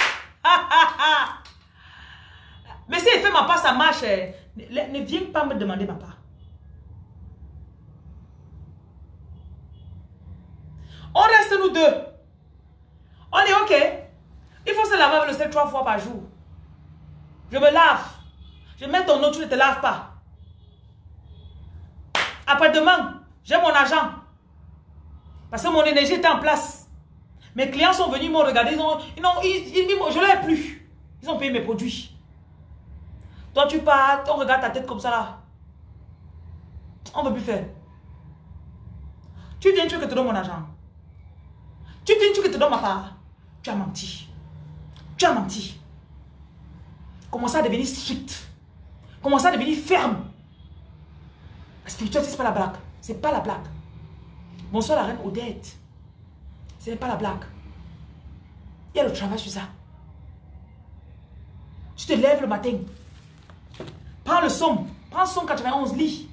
Speaker 1: Mais si elle fait ma part, ça marche. Ne, ne viens pas me demander ma part. On reste nous deux. On est OK. Il faut se laver avec le sel trois fois par jour. Je me lave. Je mets ton eau, tu ne te laves pas. Après-demain, j'ai mon argent. Parce que mon énergie était en place. Mes clients sont venus, ils m'ont regardé, ils ont, ils ont, ils, ils, je ne l'ai plus. Ils ont payé mes produits. Toi, tu pars, on regarde ta tête comme ça là. On ne veut plus faire. Tu viens, tu veux que je te donne mon argent. Tu viens, tu veux que je te donne ma part. Tu as menti. Tu as menti. Commence à devenir strict. Commence à devenir ferme. La spiritualité, ce n'est pas la blague. Ce n'est pas la blague. Bonsoir la reine Odette. Ce n'est pas la blague. Il y a le travail sur ça. Tu te lèves le matin. Prends le somme. Prends somme quatre-vingt-onze, lis.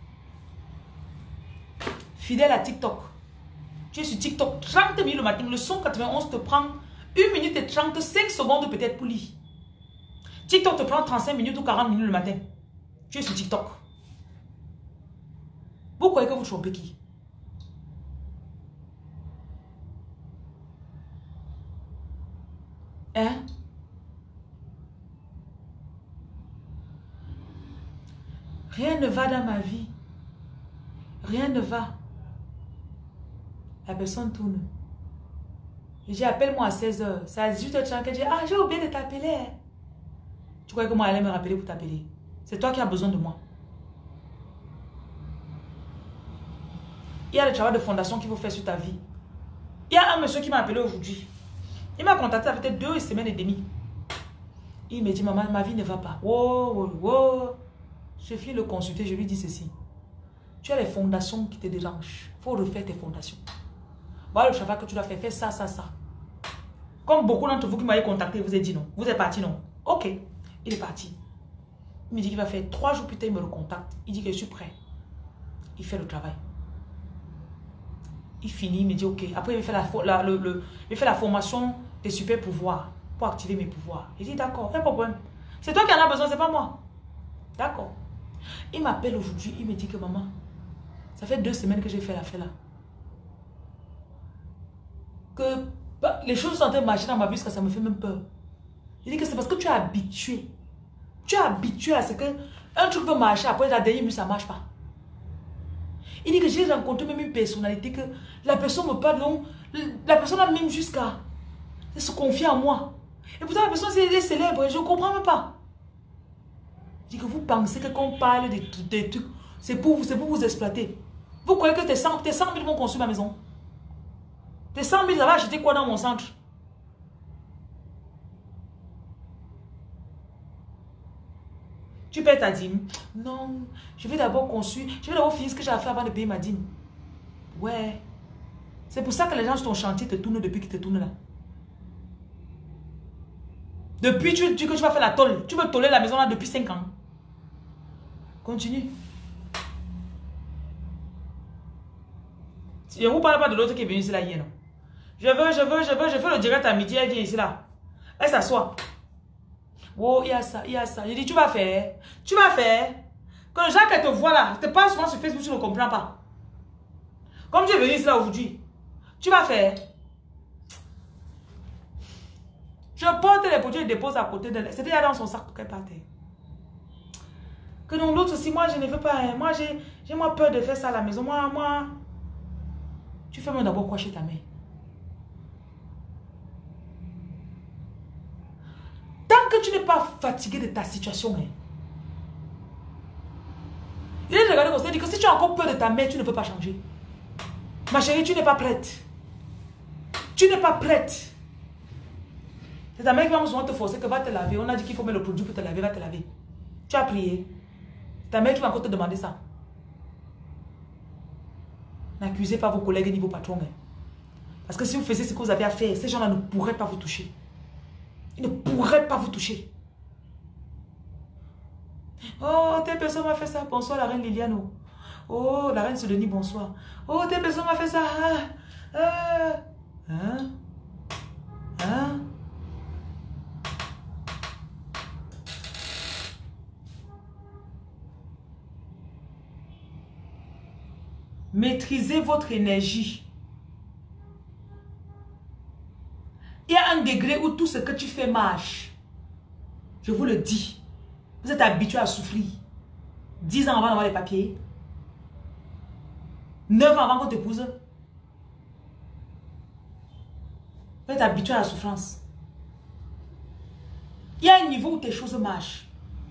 Speaker 1: Fidèle à TikTok. Tu es sur TikTok trente minutes le matin. Le somme quatre-vingt-onze te prend une minute et trente-cinq secondes peut-être pour lire. TikTok te prend trente-cinq minutes ou quarante minutes le matin. Tu es sur TikTok. Vous croyez que vous trompez qui? Hein? Rien ne va dans ma vie. Rien ne va. La personne tourne. Je dis, appelle-moi à seize heures. C'est à dix-huit heures trente qu'elle dit, ah, j'ai oublié de t'appeler. Hein. Tu crois que moi, elle allait me rappeler pour t'appeler? C'est toi qui as besoin de moi. Il y a le travail de fondation qu'il faut faire sur ta vie. Il y a un monsieur qui m'a appelé aujourd'hui. Il m'a contacté après deux semaines et demie. Il me dit, maman, ma vie ne va pas. Wow, wow, wow. Je finis le consulter, je lui dis ceci. Tu as les fondations qui te dérangent. Il faut refaire tes fondations. Voilà le travail que tu dois faire. Fais ça, ça, ça. Comme beaucoup d'entre vous qui m'avez contacté, vous avez dit non. Vous êtes parti non. Ok. Il est parti. Il me dit qu'il va faire trois jours plus tard, il me recontacte. Il dit que je suis prêt. Il fait le travail. Il finit, il me dit ok. Après, il fait la, la, le, le, il fait la formation des super pouvoirs pour activer mes pouvoirs. Il dit d'accord, pas de problème. C'est toi qui en as besoin, c'est pas moi. D'accord. Il m'appelle aujourd'hui, il me dit que maman, ça fait deux semaines que j'ai fait l'affaire là. Que bah, les choses sont en train de marcher dans ma vie, parce que ça me fait même peur. Il dit que c'est parce que tu es habitué. Tu es habitué à ce que un truc peut marcher, après la dernière minute, ça ne marche pas. Il dit que j'ai rencontré même une personnalité que la personne me parle, donc la personne a même jusqu'à se confier en moi. Et pourtant la personne est célèbre, je ne comprends même pas. Il dit que vous pensez que quand on parle des, des trucs, c'est pour, pour vous exploiter. Vous croyez que tes cent mille vont construire ma maison? Tes cent mille, ça va acheter quoi dans mon centre? Tu payes ta dîme? Non, je vais d'abord construire, je vais d'abord finir ce que j'ai à faire avant de payer ma dîme. Ouais. C'est pour ça que les gens sur ton chantier te tournent depuis qu'ils te tournent là. Depuis tu dis que tu vas faire la tôle. Tu veux toller la maison là depuis cinq ans. Continue. Je ne vous parle pas de l'autre qui est venu ici là hier. Non? Je veux, je veux, je veux, je fais le direct à midi, elle vient ici là. Elle s'assoit. Oh, il y a ça, il y a ça. Je dis, tu vas faire. Tu vas faire. Quand les gens qui te voient là, te parlent souvent sur Facebook, tu ne comprends pas. Comme tu es venu ici là aujourd'hui, tu vas faire. Je porte les produits et les dépose à côté de elle. C'était là dans son sac pour qu'elle parte. Que dans l'autre aussi, moi je ne veux pas. Hein. Moi j'ai moi peur de faire ça à la maison. Moi, moi. Tu fais moi d'abord quoi chez ta mère? Tant que tu n'es pas fatigué de ta situation, hein. Il est regardé comme ça, il dit que si tu as encore peur de ta mère, tu ne peux pas changer. Ma chérie, tu n'es pas prête. Tu n'es pas prête. C'est ta mère qui va souvent te forcer que va te laver. On a dit qu'il faut mettre le produit pour te laver, va te laver. Tu as prié. Ta mère qui va encore te demander ça. N'accusez pas vos collègues ni vos patrons. Hein. Parce que si vous faisiez ce que vous avez à faire, ces gens-là ne pourraient pas vous toucher. Ils ne pourraient pas vous toucher. Oh, telle personne m'a fait ça. Bonsoir la reine Liliane. Oh, la reine Sodenis, bonsoir. Oh, telle personne m'a fait ça. Ah, ah. Hein? Hein? Maîtrisez votre énergie. Il y a un degré où tout ce que tu fais marche. Je vous le dis. Vous êtes habitué à souffrir. dix ans avant d'avoir les papiers. neuf ans avant qu'on t'épouse. Vous êtes habitué à la souffrance. Il y a un niveau où tes choses marchent.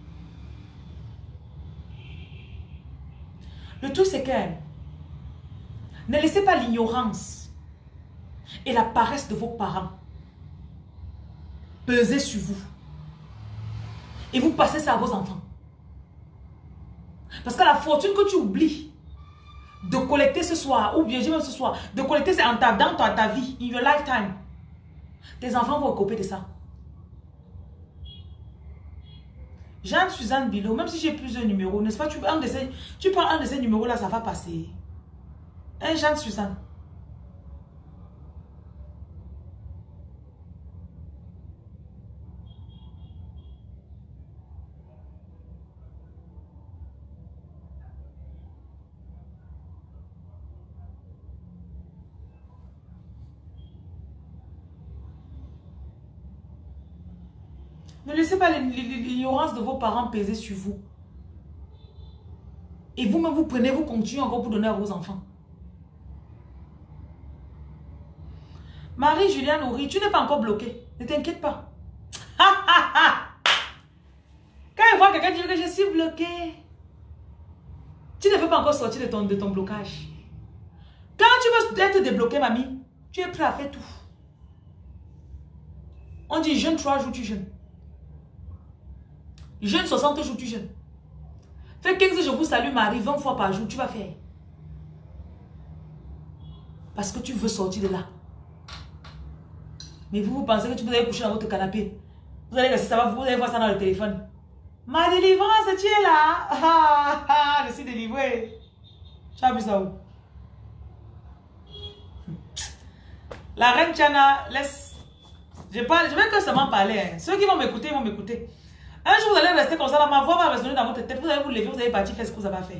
Speaker 1: Le truc c'est que ne laissez pas l'ignorance et la paresse de vos parents peser sur vous. Et vous passez ça à vos enfants. Parce que la fortune que tu oublies de collecter ce soir, ou bien même ce soir, de collecter en ta, dans ta, ta vie, in your lifetime, tes enfants vont copier de ça. Jeanne-Suzanne Bilo, même si j'ai plusieurs numéros, n'est-ce pas, tu, un de ces, tu prends un de ces numéros-là, ça va passer. Hein, Jeanne-Suzanne? Ne laissez pas l'ignorance de vos parents peser sur vous. Et vous-même, vous prenez, vous continuez encore pour donner à vos enfants. Marie-Juliane Horry, tu n'es pas encore bloqué. Ne t'inquiète pas. Quand je vois quelqu'un dire que je suis bloqué, tu ne veux pas encore sortir de ton, de ton blocage. Quand tu veux être débloqué, mamie, tu es prêt à faire tout. On dit jeûne trois jours, tu jeûnes. Jeûne soixante jours, tu jeûnes. Fais quinze, je vous salue Marie, vingt fois par jour, tu vas faire. Parce que tu veux sortir de là. Mais vous, vous pensez que tu vous allez coucher dans votre canapé. Vous allez rester, ça va, vous allez voir ça dans le téléphone. Ma délivrance, tu es là. Ah, ah, je suis délivré. Tu as vu ça où? La reine Tiana, laisse. Je, parle, je vais que seulement parler. Hein. Ceux qui vont m'écouter, vont m'écouter. Un jour, vous allez rester comme ça, là, ma voix va résonner dans votre tête. Vous allez vous lever, vous allez partir faire ce que vous avez à faire.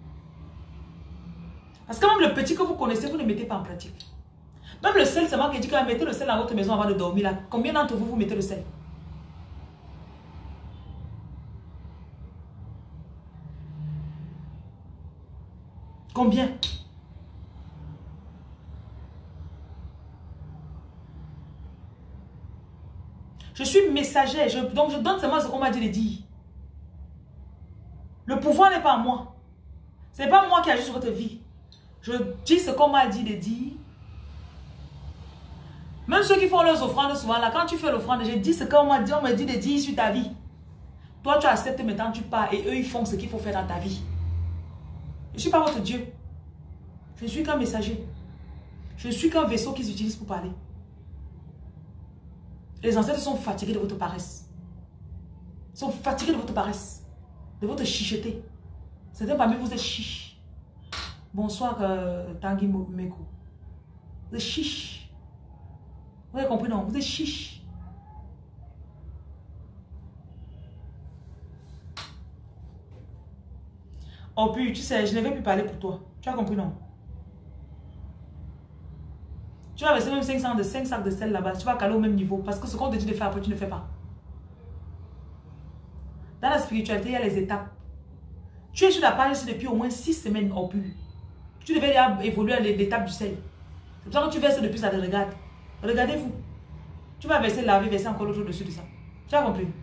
Speaker 1: Parce que même le petit que vous connaissez, vous ne mettez pas en pratique. Même le sel, c'est moi qui dis que mettez le sel dans votre maison avant de dormir. Là. Combien d'entre vous, vous mettez le sel? Combien? Je suis messager, je, donc je donne seulement ce qu'on m'a dit de dire. Le pouvoir n'est pas à moi. Ce n'est pas moi qui agis sur votre vie. Je dis ce qu'on m'a dit de dire. Même ceux qui font leurs offrandes souvent, là, quand tu fais l'offrande, je dis ce qu'on m'a dit, on me dit de dire sur ta vie. Toi, tu acceptes maintenant, tu pars et eux, ils font ce qu'il faut faire dans ta vie. Je ne suis pas votre Dieu. Je ne suis qu'un messager. Je ne suis qu'un vaisseau qu'ils utilisent pour parler. Les ancêtres sont fatigués de votre paresse. Ils sont fatigués de votre paresse. De votre chicheté. Certains parmi vous êtes chiche. Bonsoir, euh, Tanguy Meko. Vous êtes chiche. Vous avez compris, non? Vous êtes chiche. Oh, puis, tu sais, je ne vais plus parler pour toi. Tu as compris, non? Tu vas verser même cinq cents de cinq sacs de sel là-bas. Tu vas caler au même niveau. Parce que ce qu'on te dit de faire après, tu ne fais pas. Dans la spiritualité, il y a les étapes. Tu es sur la page ici depuis au moins six semaines au plus. Tu devais évoluer à l'étape du sel. C'est pour ça que tu verses depuis ça te regarde. Regardez-vous. Tu vas verser, laver, verser encore l'autre dessus de ça. Tu as compris?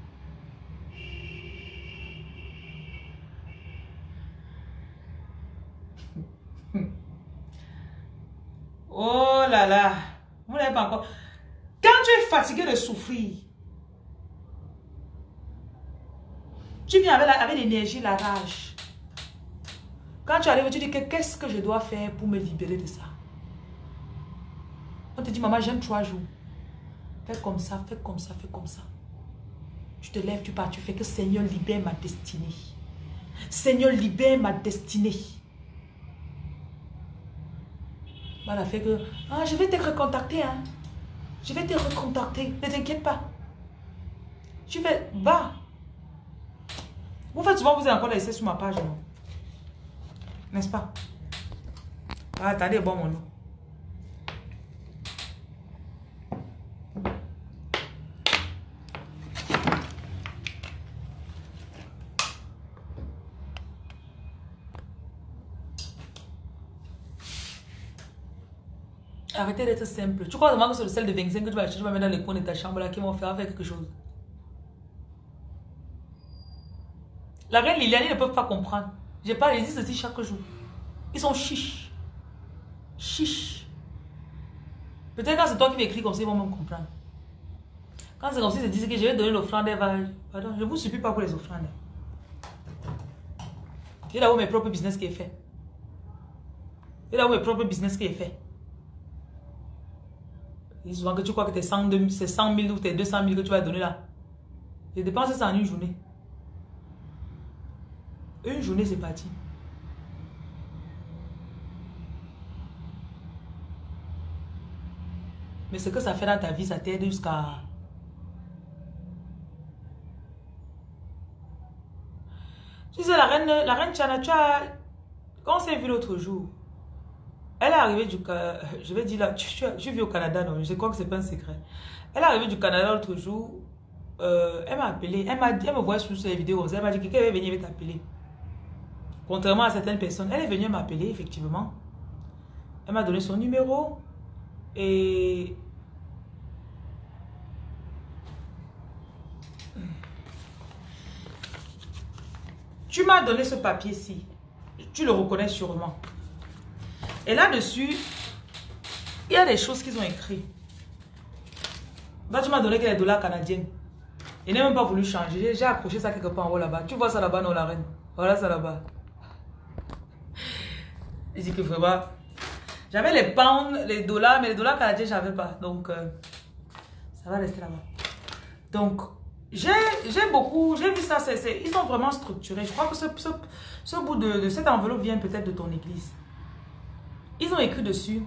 Speaker 1: Oh là là. Vous n'avez pas encore. Quand tu es fatigué de souffrir, tu viens avec l'énergie, la, la rage. Quand tu arrives, tu dis que qu'est-ce que je dois faire pour me libérer de ça? On te dit, maman, j'aime trois jours. Fais comme ça, fais comme ça, fais comme ça. Tu te lèves, tu pars, tu fais que Seigneur, libère ma destinée. Seigneur, libère ma destinée. Voilà, fait que, ah, je vais te recontacter, hein. Je vais te recontacter, ne t'inquiète pas. Tu fais, va. Vous faites souvent, vous êtes encore laissé sur ma page, non? N'est-ce pas? Ah, attendez, bon, mon nom. Arrêtez d'être simple. Tu crois vraiment que c'est le sel de vingt-cinq que tu vas acheter, tu vas mettre dans les coins de ta chambre là, qui vont faire avec quelque chose? La reine Liliane, ils ne peuvent pas comprendre. J'ai pas, ils disent ceci chaque jour. Ils sont chiches. Chiches. Peut-être quand c'est toi qui m'écris comme ça, ils vont me comprendre. Quand c'est comme ça, ils se disent que je vais donner l'offrande, pardon, je ne vous supplie pas pour les offrandes. J'ai là où mes propres business qui est fait. J'ai là où mes propres business qui est fait. Et souvent que tu crois que c'est cent mille ou tes deux cent mille que tu vas donner là. Je dépense ça en une journée. Une journée, c'est parti. Mais ce que ça fait dans ta vie, ça t'aide jusqu'à... Tu sais, la reine, la reine Chana, tu as... Quand on s'est vu l'autre jour, elle est arrivée du... Je vais dire là, tu, tu, je vis au Canada, non, je crois que c'est pas un secret. Elle est arrivée du Canada l'autre jour, euh, elle m'a appelé, elle m'a dit, elle me voit sur les vidéos, elle m'a dit que quelqu'un va venir, elle va t'appeler. Contrairement à certaines personnes, elle est venue m'appeler, effectivement. Elle m'a donné son numéro. Et... Tu m'as donné ce papier-ci. Tu le reconnais sûrement. Et là-dessus, il y a des choses qu'ils ont écrites. Là, tu m'as donné que les dollars canadiens. Il n'a même pas voulu changer. J'ai accroché ça quelque part en haut là-bas. Tu vois ça là-bas, non, la reine? Voilà ça là-bas. Il dit que vraiment, j'avais les pounds, les dollars, mais les dollars canadiens, je n'avais pas. Donc, euh, ça va rester là-bas. Donc, j'ai beaucoup, j'ai vu ça, c est, c est, ils sont vraiment structurés. Je crois que ce, ce, ce bout de, de cette enveloppe vient peut-être de ton église. Ils ont écrit dessus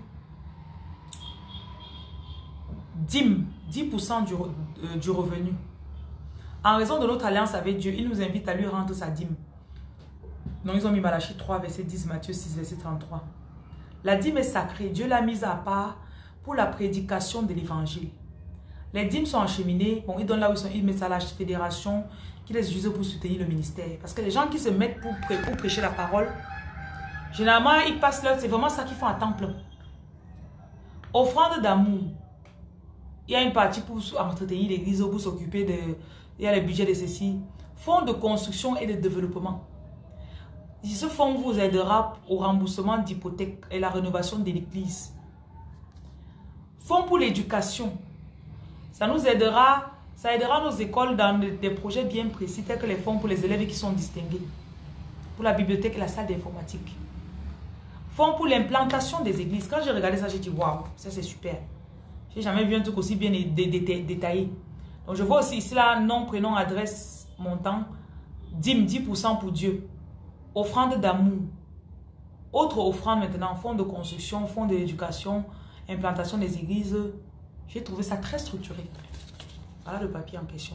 Speaker 1: dix, dix pour cent du, euh, du revenu. En raison de notre alliance avec Dieu, il nous invite à lui rendre sa dîme. Donc, ils ont mis Malachie trois, verset dix, Matthieu six, verset trente-trois. La dîme est sacrée. Dieu l'a mise à part pour la prédication de l'évangile. Les dîmes sont acheminées. Bon, ils donnent là où ils sont. Ils mettent ça à la fédération qui les utilise pour soutenir le ministère. Parce que les gens qui se mettent pour, pour prêcher la parole, généralement, ils passent là. C'est vraiment ça qu'ils font à temps plein. Offrande d'amour. Il y a une partie pour entretenir l'église, pour s'occuper de... Il y a les budgets de ceci. Fonds de construction et de développement. Ce fonds vous aidera au remboursement d'hypothèques et la rénovation de l'église. Fonds pour l'éducation. Ça nous aidera, ça aidera nos écoles dans des projets bien précis, tels que les fonds pour les élèves qui sont distingués. Pour la bibliothèque et la salle d'informatique. Fonds pour l'implantation des églises. Quand j'ai regardé ça, j'ai dit, waouh, ça c'est super. J'ai jamais vu un truc aussi bien dé dé dé détaillé. Donc je vois aussi ici là, nom, prénom, adresse, montant, dîme, dix pour cent pour Dieu. Offrande d'amour. Autre offrande maintenant, fonds de construction, fonds de l'éducation, implantation des églises. J'ai trouvé ça très structuré. Voilà le papier en question.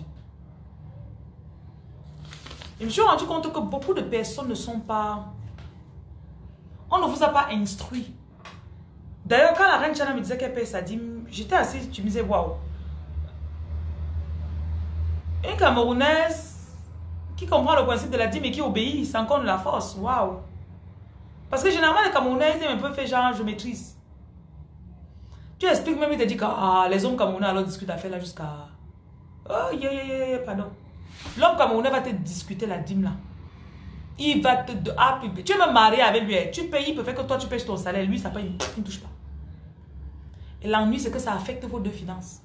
Speaker 1: Je me suis rendu compte que beaucoup de personnes ne sont pas... On ne vous a pas instruit. D'ailleurs, quand la reine Chana me disait qu'elle paye sa dîme, j'étais assise, tu me disais, waouh. Une Camerounaise qui comprend le principe de la dîme et qui obéit, c'est encore de la force. Waouh. Parce que généralement, les Camerounais, ils aiment un peu faire genre, je maîtrise. Tu expliques même, il te dit que ah, les hommes camerounais alors discutent d'affaires là jusqu'à... Oh, yeah, yeah, yeah, pardon. L'homme camerounais va te discuter la dîme là. Il va te... Ah, tu es même marié avec lui. Tu payes, il peut faire que toi tu payes ton salaire. Lui, ça paye, il ne touche pas. Et l'ennui, c'est que ça affecte vos deux finances.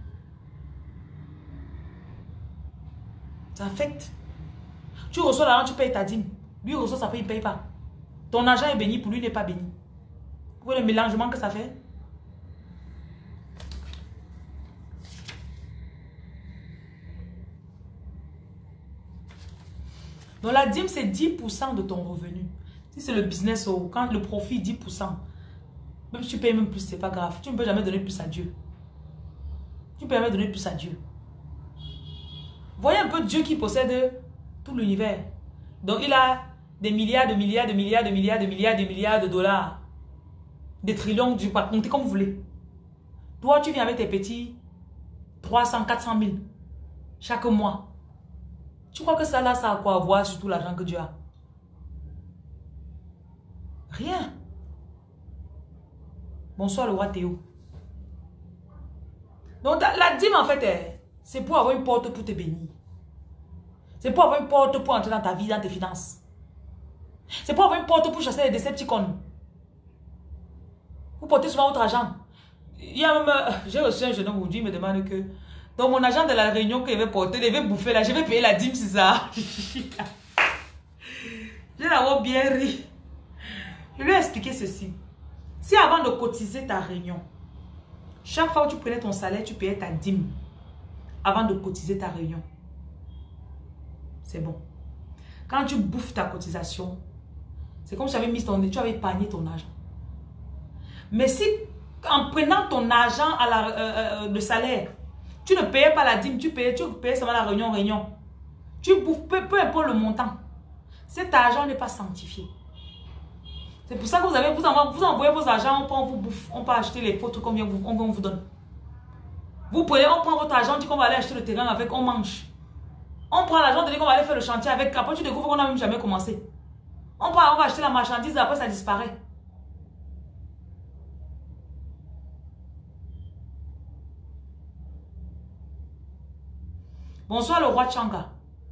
Speaker 1: Ça affecte. Tu reçois l'argent, tu payes ta dîme. Lui reçoit ça paye, il ne paye pas. Ton argent est béni, pour lui, il n'est pas béni. Vous voyez le mélangement que ça fait? Donc la dîme, c'est dix pour cent de ton revenu. Si c'est le business, quand le profit, dix pour cent. Même si tu payes même plus, c'est pas grave. Tu ne peux jamais donner plus à Dieu. Tu ne peux jamais donner plus à Dieu. Voyez un peu Dieu qui possède tout l'univers. Donc il a des milliards, de milliards, de milliards, de milliards, de milliards, de milliards de dollars. Des trillions, du pas compter comme vous voulez. Toi, tu viens avec tes petits trois cents, quatre cent mille chaque mois. Tu crois que ça là, ça a quoi à voir sur tout l'argent que Dieu a? Rien. Bonsoir le roi Théo. Donc la dîme en fait, c'est pour avoir une porte pour te bénir. C'est pour avoir une porte pour entrer dans ta vie, dans tes finances. C'est pour avoir une porte pour chasser les décepticons. Vous portez souvent votre argent. Il y a même, j'ai reçu un jeune homme aujourd'hui, il me demande que donc mon agent de la réunion qu'il avait porté, il avait bouffé là, je vais payer la dîme, c'est ça. Je vais l'avoir bien ri. Je lui ai expliqué ceci. Si avant de cotiser ta réunion, chaque fois que tu prenais ton salaire, tu payais ta dîme avant de cotiser ta réunion, c'est bon. Quand tu bouffes ta cotisation, c'est comme si tu avais mis ton, tu avais épargné ton argent. Mais si en prenant ton argent à la, euh, le salaire, tu ne payais pas la dîme, tu payais, tu payais seulement la réunion, réunion. Tu bouffes peu, peu importe le montant. Cet argent n'est pas sanctifié. C'est pour ça que vous avez, vous envoyez, vous envoyez vos argents, on peut, on vous bouffe, on peut acheter les faux trucs qu'on vient vous, on, on vous donne. Vous prenez, on prend votre argent, on dit qu'on va aller acheter le terrain avec, on mange. On prend l'argent, on dit qu'on va aller faire le chantier avec, après tu découvres qu'on n'a même jamais commencé. On prend, on va acheter la marchandise, après ça disparaît. Bonsoir le roi Changa.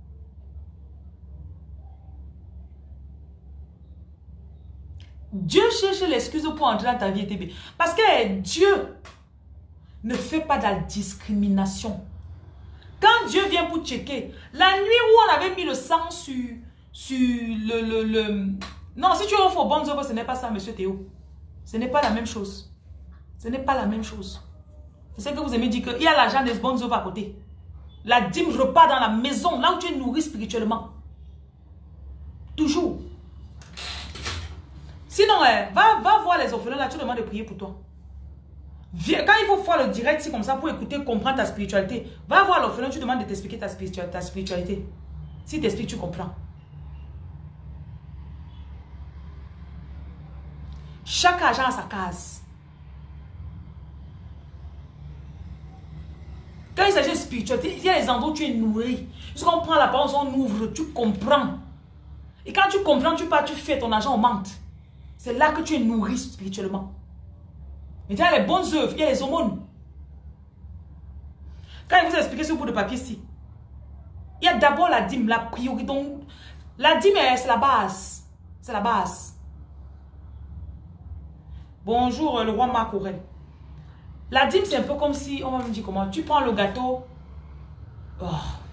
Speaker 1: Dieu cherche l'excuse pour entrer dans ta vie, T B. Parce que Dieu ne fait pas de la discrimination. Quand Dieu vient pour checker, la nuit où on avait mis le sang sur, sur le, le, le... Non, si tu offres aux bonnes œuvres, ce n'est pas ça, monsieur Théo. Ce n'est pas la même chose. Ce n'est pas la même chose. C'est ce que vous aimez dire qu'il y a l'argent des bonnes œuvres à côté. La dîme repart dans la maison, là où tu es nourri spirituellement. Toujours. Sinon, eh, va, va voir les orphelins là, tu demandes de prier pour toi. Viens, quand il faut faire le direct, c'est comme ça pour écouter, comprendre ta spiritualité. Va voir l'orphelin, tu demandes de t'expliquer ta spiritualité. Ta spiritualité. Si t'expliques, tu comprends. Chaque argent a sa case. Quand il s'agit de spiritualité, il y a les endroits où tu es nourri. Lorsqu'on prend la parole, on ouvre, tu comprends. Et quand tu comprends, tu pars, tu fais ton argent augmente. C'est là que tu es nourri spirituellement. Mais il y a les bonnes œuvres, il y a les aumônes. Quand il vous a expliqué ce bout de papier ici, il y a d'abord la dîme, la priorité. Donc, la dîme, c'est la base. C'est la base. Bonjour, le roi Marc Aurèle. La dîme, c'est un peu comme si, on va me dire comment, tu prends le gâteau. Oh.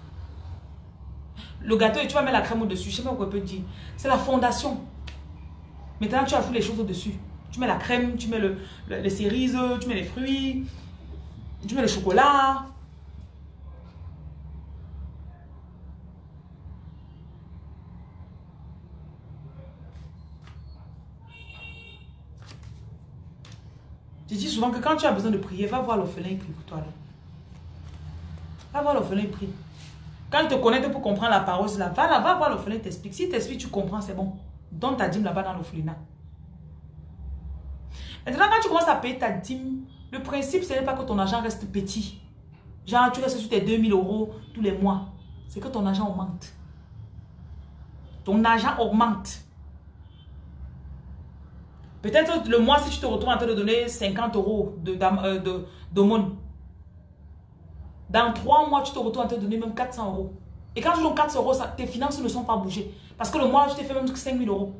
Speaker 1: Le gâteau et tu vas mettre la crème au-dessus. Je ne sais pas quoi on peut dire. C'est la fondation. Maintenant, tu ajoutes les choses au-dessus. Tu mets la crème, tu mets le, le, les cerises, tu mets les fruits, tu mets le chocolat. Je dis souvent que quand tu as besoin de prier, va voir l'orphelin, il prie pour toi. Là. Va voir l'orphelin, il prie. Quand il te connecte pour comprendre la parole, là, va là, va voir l'orphelin, il t'explique. Si il t'explique, tu comprends, c'est bon. Donne ta dîme là-bas dans l'orphelinat. Maintenant, quand tu commences à payer ta dîme, le principe, ce n'est pas que ton argent reste petit. Genre, tu restes sur tes deux mille euros tous les mois. C'est que ton argent augmente. Ton argent augmente. Peut-être le mois, si tu te retrouves en train de donner cinquante euros d'aumône, de, de, de, dans trois mois, tu te retrouves en train de donner même quatre cents euros. Et quand tu donnes quatre cents euros, ça, tes finances ne sont pas bougées. Parce que le mois, tu t'es fait même cinq mille euros.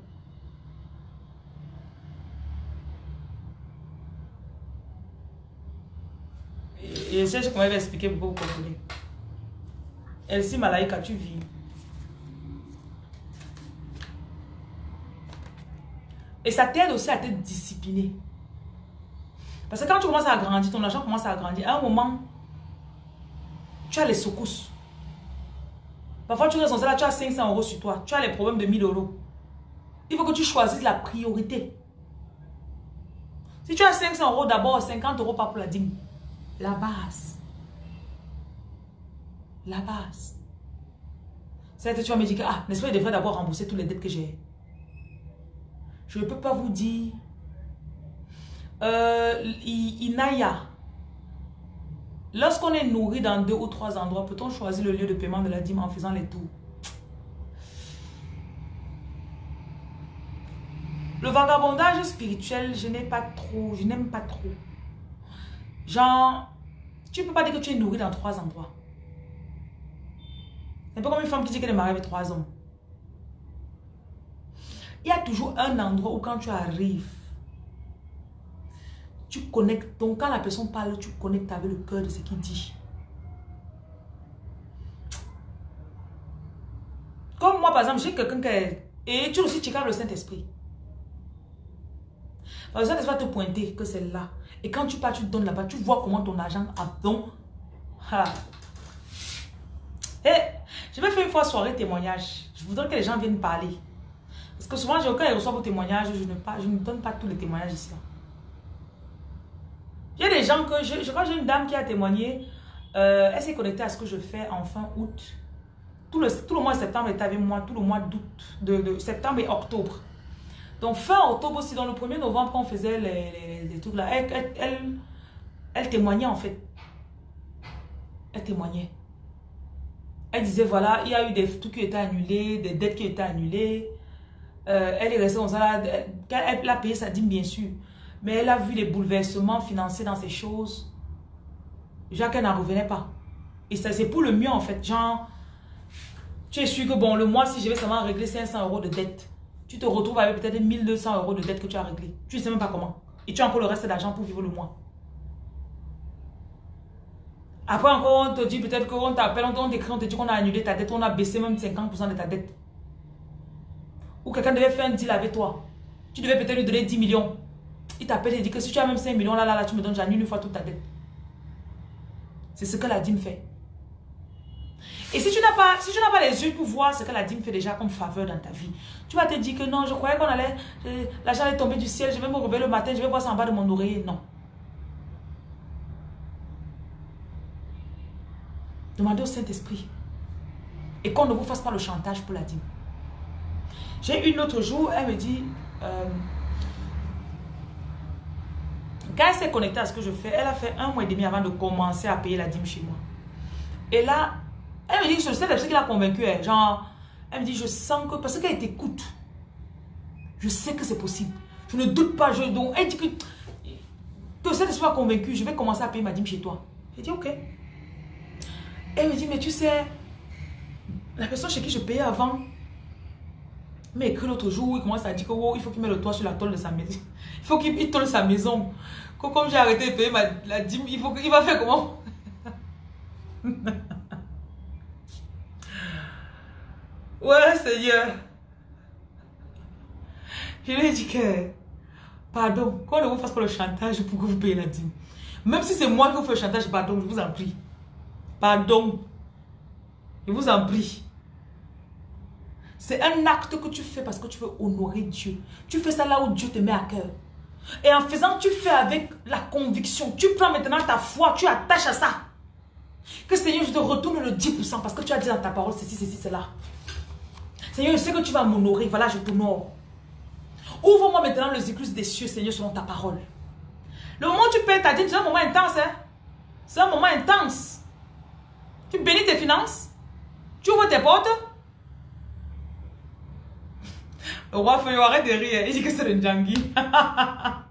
Speaker 1: Et je sais comment elle va expliquer pour vous comprendre. Elsie Malaïka, tu vis. Et ça t'aide aussi à te discipliner. Parce que quand tu commences à grandir, ton argent commence à grandir. À un moment, tu as les secousses. Parfois, tu restes là, tu as cinq cents euros sur toi. Tu as les problèmes de mille euros. Il faut que tu choisisses la priorité. Si tu as cinq cents euros d'abord, cinquante euros pas pour la dîme. La base. La base. C'est que tu vas me dire que, ah, n'est-ce pas, je devrais d'abord rembourser toutes les dettes que j'ai. Je ne peux pas vous dire. Euh, Inaya. Lorsqu'on est nourri dans deux ou trois endroits, peut-on choisir le lieu de paiement de la dîme en faisant les tours? Le vagabondage spirituel, je n'ai pas trop, je n'aime pas trop. Genre, tu ne peux pas dire que tu es nourri dans trois endroits. C'est un peu comme une femme qui dit qu'elle est mariée avec trois hommes. Il y a toujours un endroit où quand tu arrives, tu connectes. Donc quand la personne parle, tu connectes avec le cœur de ce qu'il dit. Comme moi, par exemple, j'ai quelqu'un qui est... Et tu aussi, tu captes le Saint-Esprit. Le Saint-Esprit va te pointer que c'est là. Et quand tu pars, tu te donnes là-bas, tu vois comment ton argent a donc... Ah. Et je vais faire une fois soirée témoignage. Je voudrais que les gens viennent parler. Parce que souvent, quand ils reçoivent vos témoignages, je ne, pas, je ne donne pas tous les témoignages ici. Il y a des gens que... Je, je crois que j'ai une dame qui a témoigné. Euh, elle s'est connectée à ce que je fais en fin août. Tout le, tout le mois de septembre est avec moi. Tout le mois d'août. De, de septembre et octobre. Donc fin octobre aussi, dans le premier novembre, quand on faisait les, les, les trucs là, elle, elle, elle, elle témoignait en fait. Elle témoignait. Elle disait voilà, il y a eu des trucs qui étaient annulés, des dettes qui étaient annulées. Euh, elle est restée comme ça là. Elle, elle a payé sa dîme bien sûr. Mais elle a vu les bouleversements financiers dans ces choses. Genre qu'elle n'en revenait pas. Et ça c'est pour le mieux en fait. Genre, tu es sûr que bon, le mois si je vais seulement régler cinq cents euros de dette. Tu te retrouves avec peut-être mille deux cents euros de dette que tu as réglé. Tu ne sais même pas comment. Et tu as encore le reste d'argent pour vivre le mois. Après encore, on te dit peut-être qu'on t'appelle, on t'écrit, on te dit qu'on a annulé ta dette, on a baissé même cinquante pour cent de ta dette. Ou quelqu'un devait faire un deal avec toi. Tu devais peut-être lui donner dix millions. Il t'appelle et dit que si tu as même cinq millions, là, là, là, tu me donnes, j'annule une fois toute ta dette. C'est ce que la dîme fait. Et si tu n'as pas, si tu n'as pas les yeux pour voir ce que la dîme fait déjà comme faveur dans ta vie, tu vas te dire que non, je croyais qu'on allait, l'argent allait tomber du ciel, je vais me réveiller le matin, je vais voir ça en bas de mon oreiller. Non. Demandez au Saint-Esprit. Et qu'on ne vous fasse pas le chantage pour la dîme. J'ai une autre jour, elle me dit, euh, quand elle s'est connectée à ce que je fais, elle a fait un mois et demi avant de commencer à payer la dîme chez moi. Et là, elle me dit, je sais ce qui l'a convaincue. Hein, genre, elle me dit, je sens que, parce qu'elle t'écoute, je sais que c'est possible. Je ne doute pas. Je, donc, elle dit que, que cette esprit m'a convaincu, je vais commencer à payer ma dîme chez toi. J'ai dit, ok. Elle me dit, mais tu sais, la personne chez qui je payais avant m'a écrit l'autre jour, il commence à dire que oh, il faut qu'il mette le toit sur la tôle de sa maison. Il faut qu'il tôle sa maison. Que, comme j'ai arrêté de payer ma, la dîme, il, faut, il va faire comment? Ouais, Seigneur. Je lui ai dit que, pardon, qu'on ne vous fasse pas le chantage pour que vous payiez la dîme. Même si c'est moi qui vous fais le chantage, pardon, je vous en prie. Pardon. Je vous en prie. C'est un acte que tu fais parce que tu veux honorer Dieu. Tu fais ça là où Dieu te met à cœur. Et en faisant, tu fais avec la conviction. Tu prends maintenant ta foi, tu attaches à ça. Que Seigneur, je te retourne le dix pour cent parce que tu as dit dans ta parole ceci, ceci, cela. Seigneur, je sais que tu vas m'honorer. Voilà, je t'honore. Ouvre-moi maintenant les écluses des cieux, Seigneur, selon ta parole. Le moment où tu payes ta dîme, c'est un moment intense. Hein? C'est un moment intense. Tu bénis tes finances. Tu ouvres tes portes. Le roi Feuillot, arrête de rire. Il dit que c'est le Djangui. Pas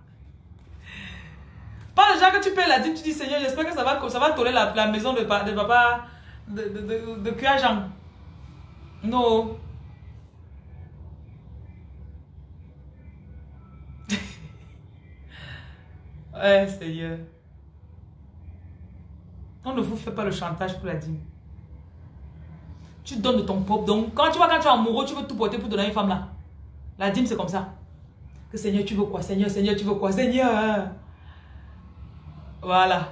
Speaker 1: le genre que tu payes la dîme, tu dis Seigneur, j'espère que ça va, ça va toller la, la maison de, de papa de, de, de, de Kuajan. Non. Ouais, Seigneur. On ne vous fait pas le chantage pour la dîme. Tu donnes de ton propre. Donc, quand tu vois, quand tu es amoureux, tu veux tout porter pour donner à une femme là. La dîme, c'est comme ça. Que Seigneur, tu veux quoi? Seigneur, Seigneur, tu veux quoi? Seigneur. Voilà.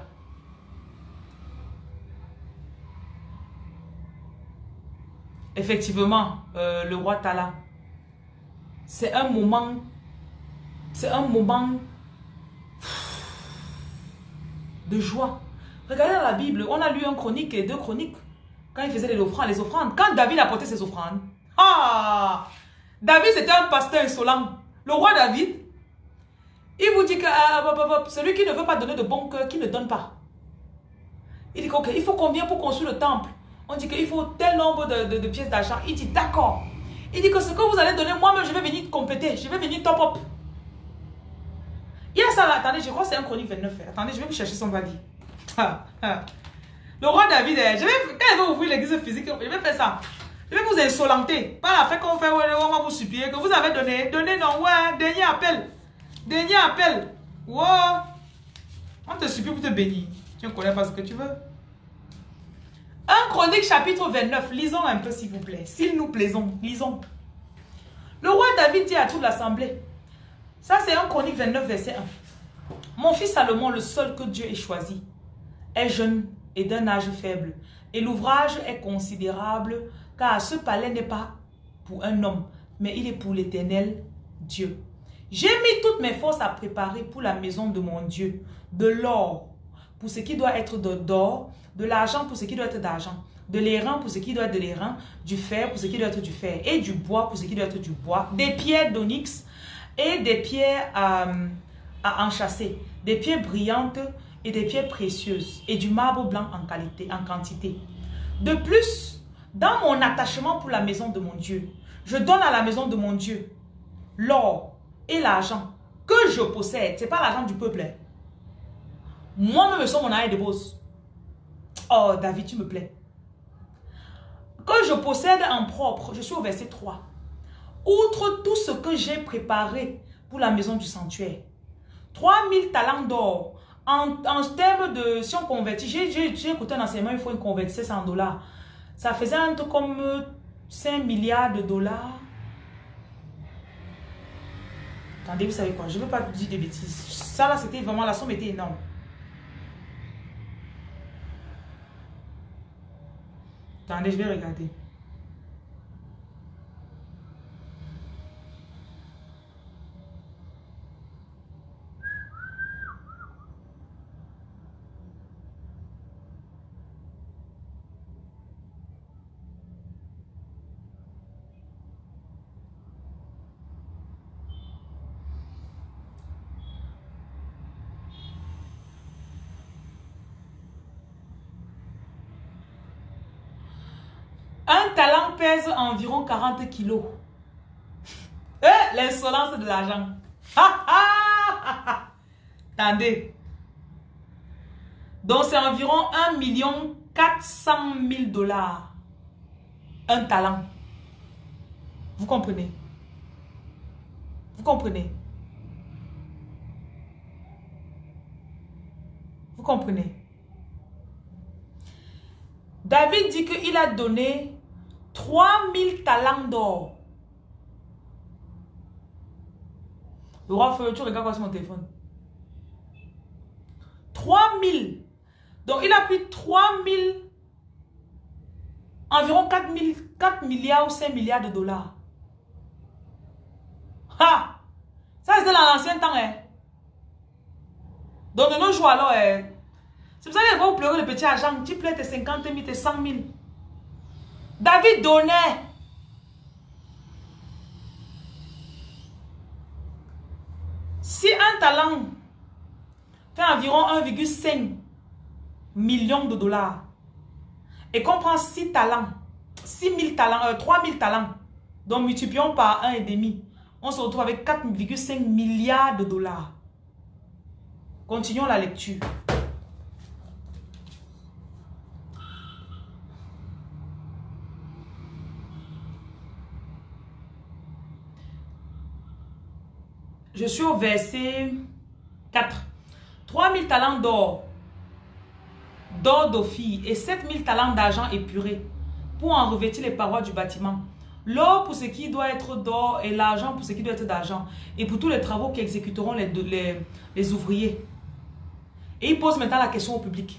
Speaker 1: Effectivement, euh, le roi Tala. C'est un moment. C'est un moment de joie. Regardez dans la Bible, on a lu un chronique et deux chroniques. Quand il faisait les offrandes, les offrandes. Quand David a porté ses offrandes. Ah! David, c'était un pasteur insolent. Le roi David, il vous dit que euh, celui qui ne veut pas donner de bon cœur, qui ne donne pas. Il dit ok, il faut combien pour construire le temple? On dit qu'il faut tel nombre de, de, de pièces d'argent. Il dit d'accord. Il dit que ce que vous allez donner, moi-même, je vais venir compléter. Je vais venir top up. Il y a ça là, attendez, je crois que c'est un chronique vingt-neuf. Attendez, je vais vous chercher son valide. Le roi David, je vais, quand il va ouvrir l'église physique, je vais faire ça. Je vais vous insolenter. Pas la fait qu'on fait, on va vous supplier que vous avez donné. Donnez non, ouais, dernier appel. Dernier appel. Wow. On te supplie pour te bénir. Tu ne connais pas ce que tu veux. Un chronique chapitre vingt-neuf. Lisons un peu s'il vous plaît. S'il nous plaisons, lisons. Le roi David dit à toute l'assemblée. Ça c'est un chronique vingt-neuf verset un. Mon fils Salomon, le seul que Dieu ait choisi, est jeune et d'un âge faible. Et l'ouvrage est considérable car ce palais n'est pas pour un homme, mais il est pour l'Éternel Dieu. J'ai mis toutes mes forces à préparer pour la maison de mon Dieu, de l'or pour ce qui doit être d'or, de l'argent pour ce qui doit être d'argent, de l'airain pour ce qui doit être de l'airain, du fer pour ce qui doit être du fer, et du bois pour ce qui doit être du bois, des pierres d'onyx et des pierres à, à enchâsser, des pierres brillantes et des pierres précieuses, et du marbre blanc en qualité, en quantité. De plus, dans mon attachement pour la maison de mon Dieu, je donne à la maison de mon Dieu l'or et l'argent que je possède. Ce n'est pas l'argent du peuple. Hein. Moi-même, je suis mon âme de boss. Oh, David, tu me plais. Que je possède en propre, je suis au verset trois. Outre tout ce que j'ai préparé pour la maison du sanctuaire, trois mille talents d'or. En, en termes de, si on convertit, j'ai écouté un enseignement, il faut une convertir ça en dollars. Ça faisait un truc comme cinq milliards de dollars. Attendez, vous savez quoi, je ne veux pas dire des bêtises. Ça là, c'était vraiment, la somme était énorme. Attendez, je vais regarder. talent pèse environ quarante kilos. Eh, l'insolence de l'argent. Attendez. Donc, c'est environ un million quatre cent mille dollars. Un talent. Vous comprenez? Vous comprenez? Vous comprenez? David dit qu'il a donné trois mille talents d'or. Le roi Feu, tu regardes quoi sur mon téléphone? trois mille. Donc, il a pris trois mille, environ quatre mille, quatre milliards ou cinq milliards de dollars. Ha! Ça, c'était dans l'ancien temps, hein. Donc, de nos jours, alors, hein. C'est pour ça qu'il va vous pleurer le petit argent. Tu pleures tes cinquante mille, tes cent mille. David donnait. Si un talent fait environ un virgule cinq million de dollars et qu'on prend six talents, six mille talents, euh, trois mille talents, donc multiplions par un virgule cinq, on se retrouve avec quatre virgule cinq milliards de dollars. Continuons la lecture. Je suis au verset quatre. trois mille talents d'or, d'or d'Ophir et sept mille talents d'argent épuré pour en revêtir les parois du bâtiment. L'or pour ce qui doit être d'or et l'argent pour ce qui doit être d'argent. Et pour tous les travaux qu'exécuteront les, les, les ouvriers. Et il pose maintenant la question au public.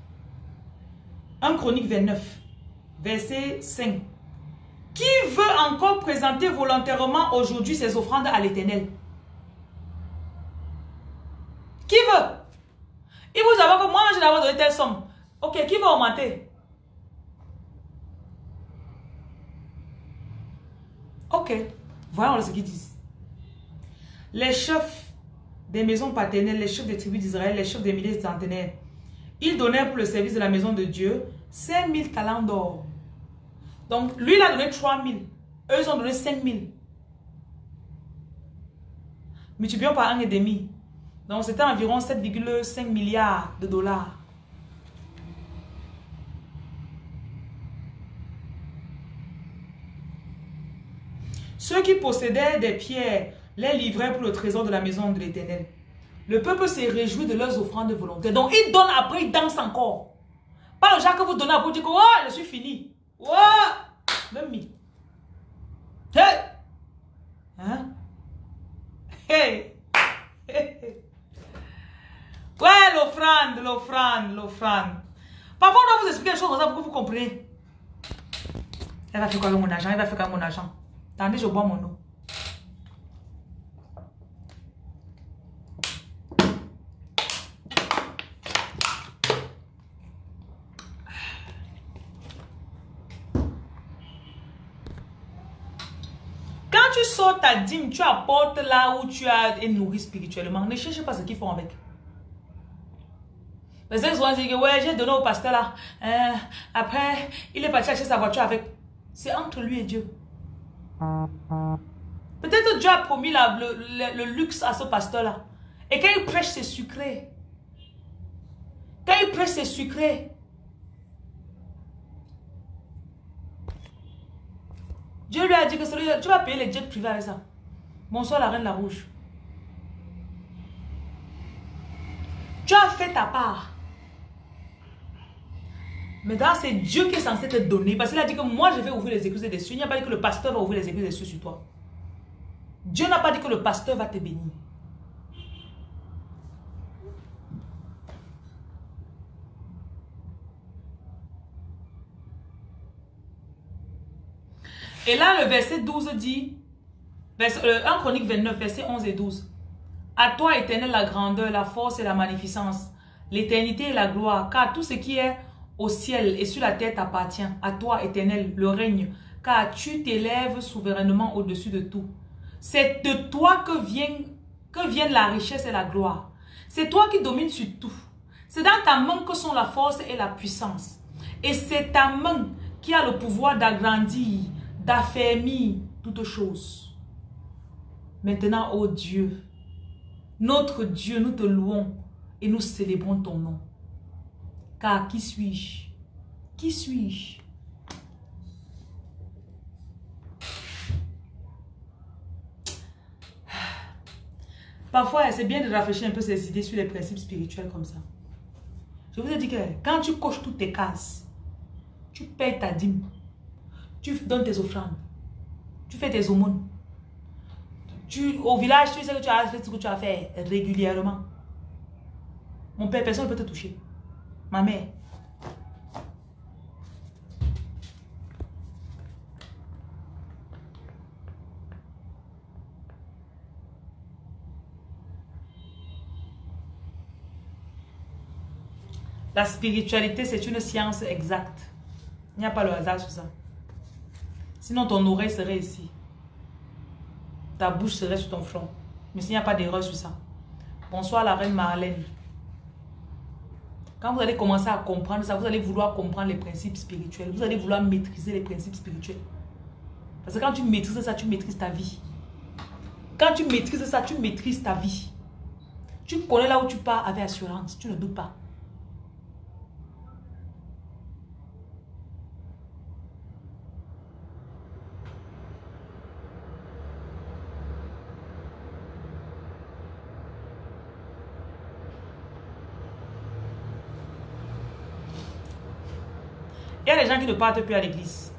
Speaker 1: un Chronique vingt-neuf, verset cinq. Qui veut encore présenter volontairement aujourd'hui ses offrandes à l'Éternel? Qui veut? Il vous avoue que moi, je n'avais donné telle somme. Ok, qui veut augmenter? Ok, voyons ce qu'ils disent. Les chefs des maisons paternelles, les chefs des tribus d'Israël, les chefs des milliers de centenaires, ils donnèrent pour le service de la maison de Dieu cinq mille talents d'or. Donc, lui, il a donné trois mille. Eux, ils ont donné cinq mille. Multiplions par un virgule cinq. Donc, c'était environ sept virgule cinq milliards de dollars. Ceux qui possédaient des pierres les livraient pour le trésor de la maison de l'Éternel. Le peuple s'est réjoui de leurs offrandes volontaires. Donc, ils donnent après, ils dansent encore. Pas le genre que vous donnez après, vous dites que oh, je suis fini. Oh, même mis. Hey! Hein? Hey! Hey! Ouais, l'offrande, l'offrande, l'offrande. Parfois, on doit vous expliquer les choses comme ça pour que vous compreniez. Elle va faire quoi avec mon argent? Elle va faire quoi avec mon argent? Attendez, je bois mon eau. Quand tu sors ta dîme, tu apportes là où tu as été nourri spirituellement. Ne cherche pas ce qu'ils font avec. Les gens vont dire que ouais, j'ai donné au pasteur là. Euh, après, il est parti acheter sa voiture avec. C'est entre lui et Dieu. Peut-être Dieu a promis la, le, le, le luxe à ce pasteur-là. Et quand il prêche, c'est sucré. Quand il prêche, c'est sucré. Dieu lui a dit que tu vas payer les jets privés avec ça. Bonsoir la reine la rouge. Tu as fait ta part. Maintenant, c'est Dieu qui est censé te donner. Parce qu'il a dit que moi, je vais ouvrir les écluses des cieux. Il n'a pas dit que le pasteur va ouvrir les écluses des cieux sur toi. Dieu n'a pas dit que le pasteur va te bénir. Et là, le verset douze dit, verset, un Chronique vingt-neuf, verset onze et douze. À toi, Éternel, la grandeur, la force et la magnificence, l'éternité et la gloire, car tout ce qui est au ciel et sur la terre t'appartient. À toi, Éternel, le règne, car tu t'élèves souverainement au-dessus de tout. C'est de toi que, vient, que viennent la richesse et la gloire. C'est toi qui domines sur tout. C'est dans ta main que sont la force et la puissance. Et c'est ta main qui a le pouvoir d'agrandir, d'affermir toutes choses. Maintenant, ô Dieu, notre Dieu, nous te louons et nous célébrons ton nom. Car qui suis-je? Qui suis-je? Parfois, c'est bien de réfléchir un peu ces idées sur les principes spirituels comme ça. Je vous ai dit que quand tu coches toutes tes cases, tu payes ta dîme, tu donnes tes offrandes, tu fais tes aumônes. Tu, au village, tu sais que tu as fait ce que tu as fait régulièrement. Mon père, personne ne peut te toucher. Ma mère. La spiritualité, c'est une science exacte. Il n'y a pas le hasard sur ça. Sinon, ton oreille serait ici. Ta bouche serait sur ton front. Mais s'il n'y a pas d'erreur sur ça. Bonsoir la reine Marlène. Quand vous allez commencer à comprendre ça, vous allez vouloir comprendre les principes spirituels. Vous allez vouloir maîtriser les principes spirituels. Parce que quand tu maîtrises ça, tu maîtrises ta vie. Quand tu maîtrises ça, tu maîtrises ta vie. Tu connais là où tu pars avec assurance. Tu ne doutes pas. Il y a des gens qui ne partent plus à l'église.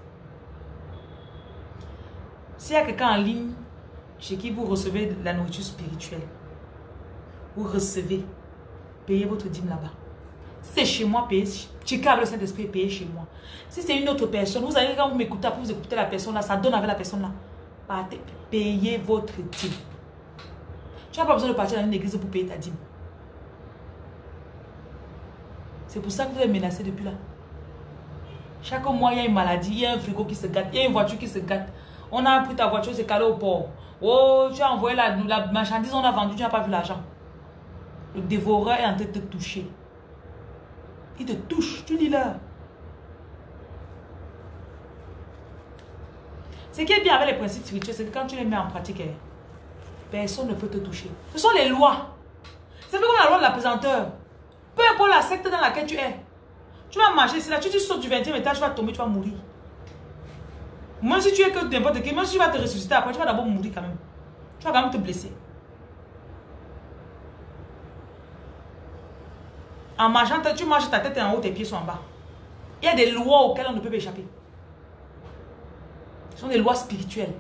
Speaker 1: S'il y a quelqu'un en ligne chez qui vous recevez de la nourriture spirituelle, vous recevez, payez votre dîme là-bas. Si c'est chez moi, payez. Checkez le Saint-Esprit, payez chez moi. Si c'est une autre personne, vous allez, quand vous m'écoutez, après vous écoutez la personne là, ça donne avec la personne là. Partez, payez votre dîme. Tu n'as pas besoin de partir dans une église pour payer ta dîme. C'est pour ça que vous êtes menacé depuis là. Chaque mois, il y a une maladie, il y a un frigo qui se gâte, il y a une voiture qui se gâte. On a pris ta voiture, c'est calé au port. Oh, tu as envoyé la, la marchandise, on a vendu, tu n'as pas vu l'argent. Le dévoreur est en train de te toucher. Il te touche, tu dis là. Ce qui est bien avec les principes spirituels, c'est que quand tu les mets en pratique, personne ne peut te toucher. Ce sont les lois. C'est comme la loi de la pesanteur. Peu importe la secte dans laquelle tu es. Tu vas marcher, c'est là, tu, tu sautes du vingtième étage, tu vas tomber, tu vas mourir. Même si tu es que n'importe qui, même si tu vas te ressusciter après, tu vas d'abord mourir quand même. Tu vas quand même te blesser. En marchant, tu marches, ta tête est en haut, tes pieds sont en bas. Il y a des lois auxquelles on ne peut pas échapper. Ce sont des lois spirituelles.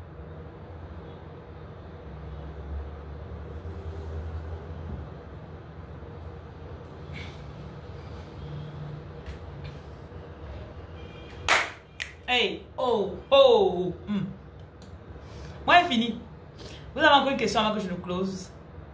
Speaker 1: Hey, oh, oh, hmm. Moi, c'est fini. Vous avez encore une question avant que je ne close?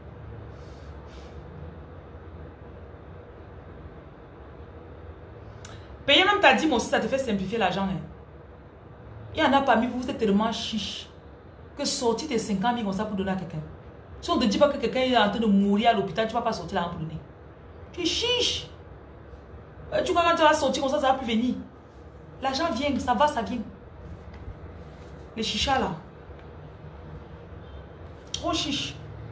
Speaker 1: Payer même ta dîme aussi, ça te fait simplifier l'argent. Hein. Il y en a parmi vous, vous êtes tellement chiche que sortir tes cinquante mille comme ça pour donner à quelqu'un. Si on ne te dit pas que quelqu'un est en train de mourir à l'hôpital, tu ne vas pas sortir l'argent pour donner. Tu es chiche. Tu vois, quand tu vas sortir comme ça, ça ne va plus venir. L'argent vient, ça va, ça vient. Les chichas là. Trop chiche.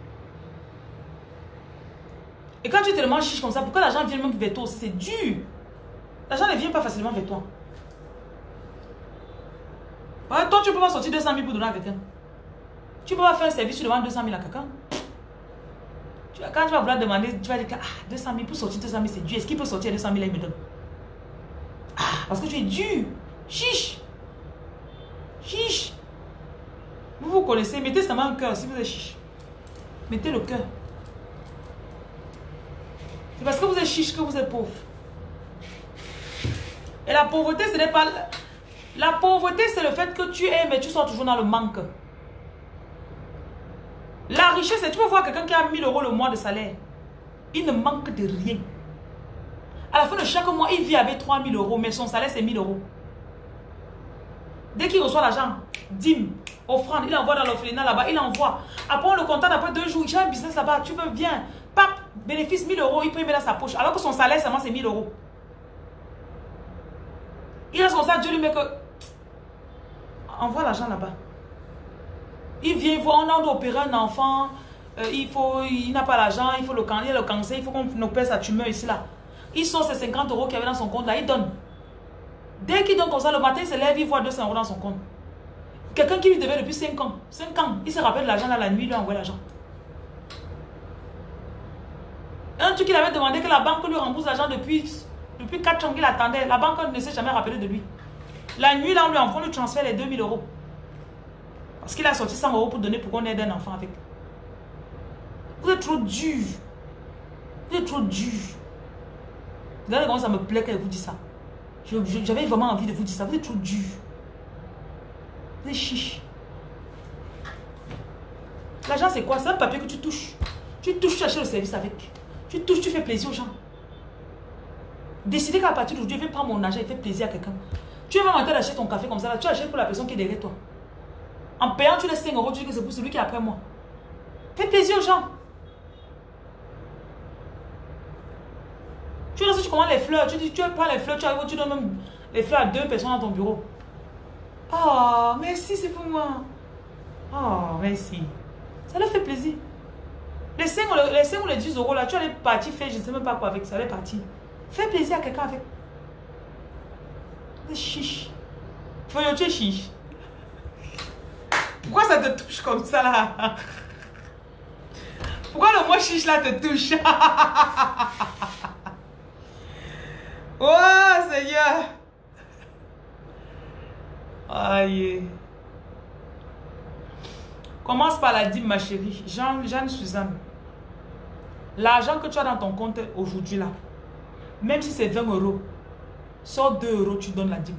Speaker 1: Et quand tu es tellement chiche comme ça, pourquoi l'argent vient même vers toi aussi? C'est dur. L'argent ne vient pas facilement vers toi. Ouais, toi, tu ne peux pas sortir deux cent mille pour donner à quelqu'un. Tu ne peux pas faire un service, tu demandes deux cent mille à quelqu'un. Quand tu vas vouloir demander, tu vas dire que ah, deux cent mille pour sortir deux cent mille, c'est dur. Est-ce qu'il peut sortir deux cent mille et il me donne? Ah, parce que tu es dur. Chiche. Chiche. Vous vous connaissez. Mettez seulement un cœur si vous êtes chiche. Mettez le cœur. C'est parce que vous êtes chiche que vous êtes pauvre. Et la pauvreté, ce n'est pas... La pauvreté, c'est le fait que tu es, mais tu sois toujours dans le manque. La richesse, c'est tu peux voir quelqu'un qui a mille euros le mois de salaire. Il ne manque de rien. À la fin de chaque mois, il vit avec trois mille euros, mais son salaire, c'est mille euros. Dès qu'il reçoit l'argent, dîme, offrande, il envoie dans l'orphelinat là-bas, il envoie. Après, on le contacte après deux jours, il a un business là-bas, tu veux, viens. Pap, bénéfice mille euros, il peut y mettre dans sa poche. Alors que son salaire, seulement, c'est mille euros. Il reste comme ça, Dieu lui met que... Envoie l'argent là-bas. Il vient, il faut, on a opérer un enfant, euh, il faut, il n'a pas l'argent, il faut le, il y a le cancer, il faut qu'on opère sa tumeur ici là. Il sort ses cinquante euros qu'il y avait dans son compte là, il donne. Dès qu'il donne comme ça, le matin il se lève, il voit deux cents euros dans son compte. Quelqu'un qui lui devait depuis cinq ans, cinq ans, il se rappelle de l'argent là la nuit, il lui envoie l'argent. Un truc qu'il avait demandé que la banque lui rembourse l'argent depuis, depuis quatre ans qu'il attendait, la banque ne s'est jamais rappelé de lui. La nuit là, on lui envoie, on lui transfère les deux mille euros. Parce qu'il a sorti cent euros pour donner pour qu'on aide un enfant avec. Vous êtes trop dur. Vous êtes trop dur. Vous savez comment ça me plaît quand je vous dis ça. J'avais vraiment envie de vous dire ça. Vous êtes trop dur. Vous êtes chiche. L'argent c'est quoi? C'est un papier que tu touches. Tu touches, tu achètes le service avec. Tu touches, tu fais plaisir aux gens. Décidez qu'à partir d'aujourd'hui, je vais prendre mon argent et faire plaisir à quelqu'un. Tu es même en train d'acheter ton café comme ça, là, tu achètes pour la personne qui est derrière toi. En payant, tu laisses cinq euros, tu dis que c'est pour celui qui est après moi. Fais plaisir aux gens. Tu restes, tu commandes les fleurs, tu dis, tu prends les fleurs, tu arrives, tu donnes même les fleurs à deux personnes dans ton bureau. Oh, merci, c'est pour moi. Oh, merci. Ça leur fait plaisir. Les cinq, les cinq ou les dix euros là, tu allais partir faire, je ne sais même pas quoi avec ça, allais partir. Fais plaisir à quelqu'un avec. C'est chiche. Faut y aller, chiche. Pourquoi ça te touche comme ça là? Pourquoi le mot chiche là te touche? Oh Seigneur. Aïe. Commence par la dîme ma chérie. Jeanne, Jeanne Suzanne. L'argent que tu as dans ton compte aujourd'hui là, même si c'est vingt euros, sors deux euros, tu donnes la dîme.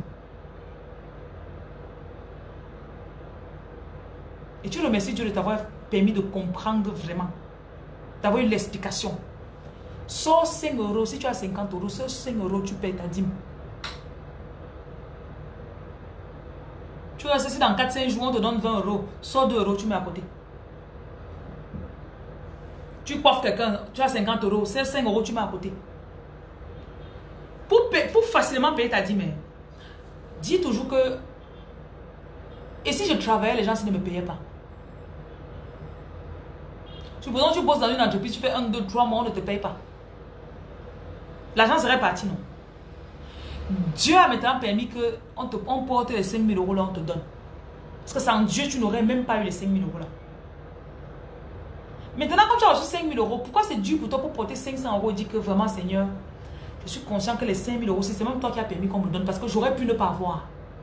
Speaker 1: Et tu remercies Dieu de t'avoir permis de comprendre vraiment, d'avoir eu l'explication. Sors cinq euros, si tu as cinquante euros, sors cinq euros, tu payes ta dîme. Tu restes ici dans quatre cinq jours, on te donne vingt euros, sors deux euros, tu mets à côté. Tu coiffes quelqu'un, tu as cinquante euros, c'est cinq euros, tu mets à côté. Pour, payer, pour facilement payer ta dîme, dis toujours que, et si je travaillais, les gens ne me payaient pas. Supposons que tu bosses dans une entreprise, tu fais un, deux, trois mois, on ne te paye pas. L'argent serait parti, non? Dieu a maintenant permis qu'on on porte les cinq mille euros là, on te donne. Parce que sans Dieu, tu n'aurais même pas eu les cinq mille euros là. Maintenant, quand tu as reçu cinq mille euros, pourquoi c'est dur pour toi pour porter cinq cents euros et dire que vraiment, Seigneur, je suis conscient que les cinq mille euros, c'est même toi qui as permis qu'on me donne parce que j'aurais pu ne pas avoir.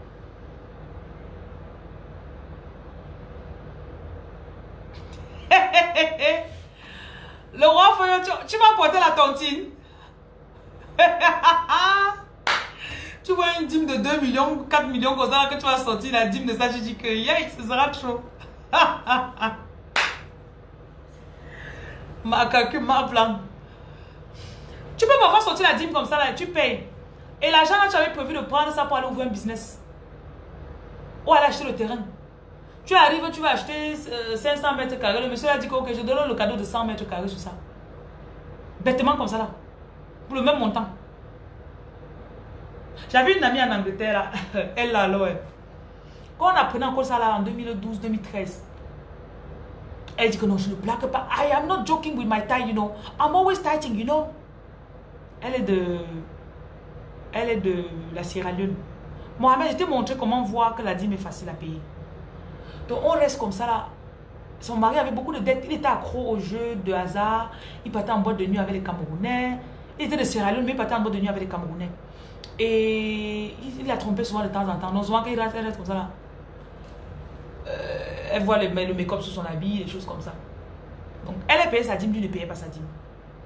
Speaker 1: Le roi Foyo, tu, tu vas porter la tontine. Tu vois une dîme de deux millions, quatre millions comme ça, que tu vas sortir la dîme de ça, je dis que yeah, ce sera trop. Ma calcul, ma plan. Tu peux parfois sortir la dîme comme ça, là, tu payes. Et l'argent, là, tu avais prévu de prendre ça pour aller ouvrir un business. Ou aller acheter le terrain. Tu arrives, tu vas acheter euh, cinq cents mètres carrés. Le monsieur a dit que ok, je donne le cadeau de cent mètres carrés sur ça. Bêtement comme ça, là. Pour le même montant. J'avais une amie en Angleterre, là. Elle, là, alors, elle. Quand on apprenait encore ça, là, en deux mille douze deux mille treize. Elle dit que non, je ne blague pas. I am not joking with my tie, you know. I'm always tighting, you know. Elle est de... Elle est de la Sierra Leone. Mohamed, je t'ai montré comment voir que la dîme est facile à payer. Donc, on reste comme ça, là. Son mari avait beaucoup de dettes. Il était accro au jeu de hasard. Il partait en boîte de nuit avec les Camerounais. Il était de Sierra Leone, mais il partait en boîte de nuit avec les Camerounais. Et il, il a trompé souvent de temps en temps. Donc, souvent, quand il reste, elle reste comme ça, là. Euh, elle voit le, le make-up sur son habit, des choses comme ça. Donc, elle a payé sa dîme, lui ne payait pas sa dîme.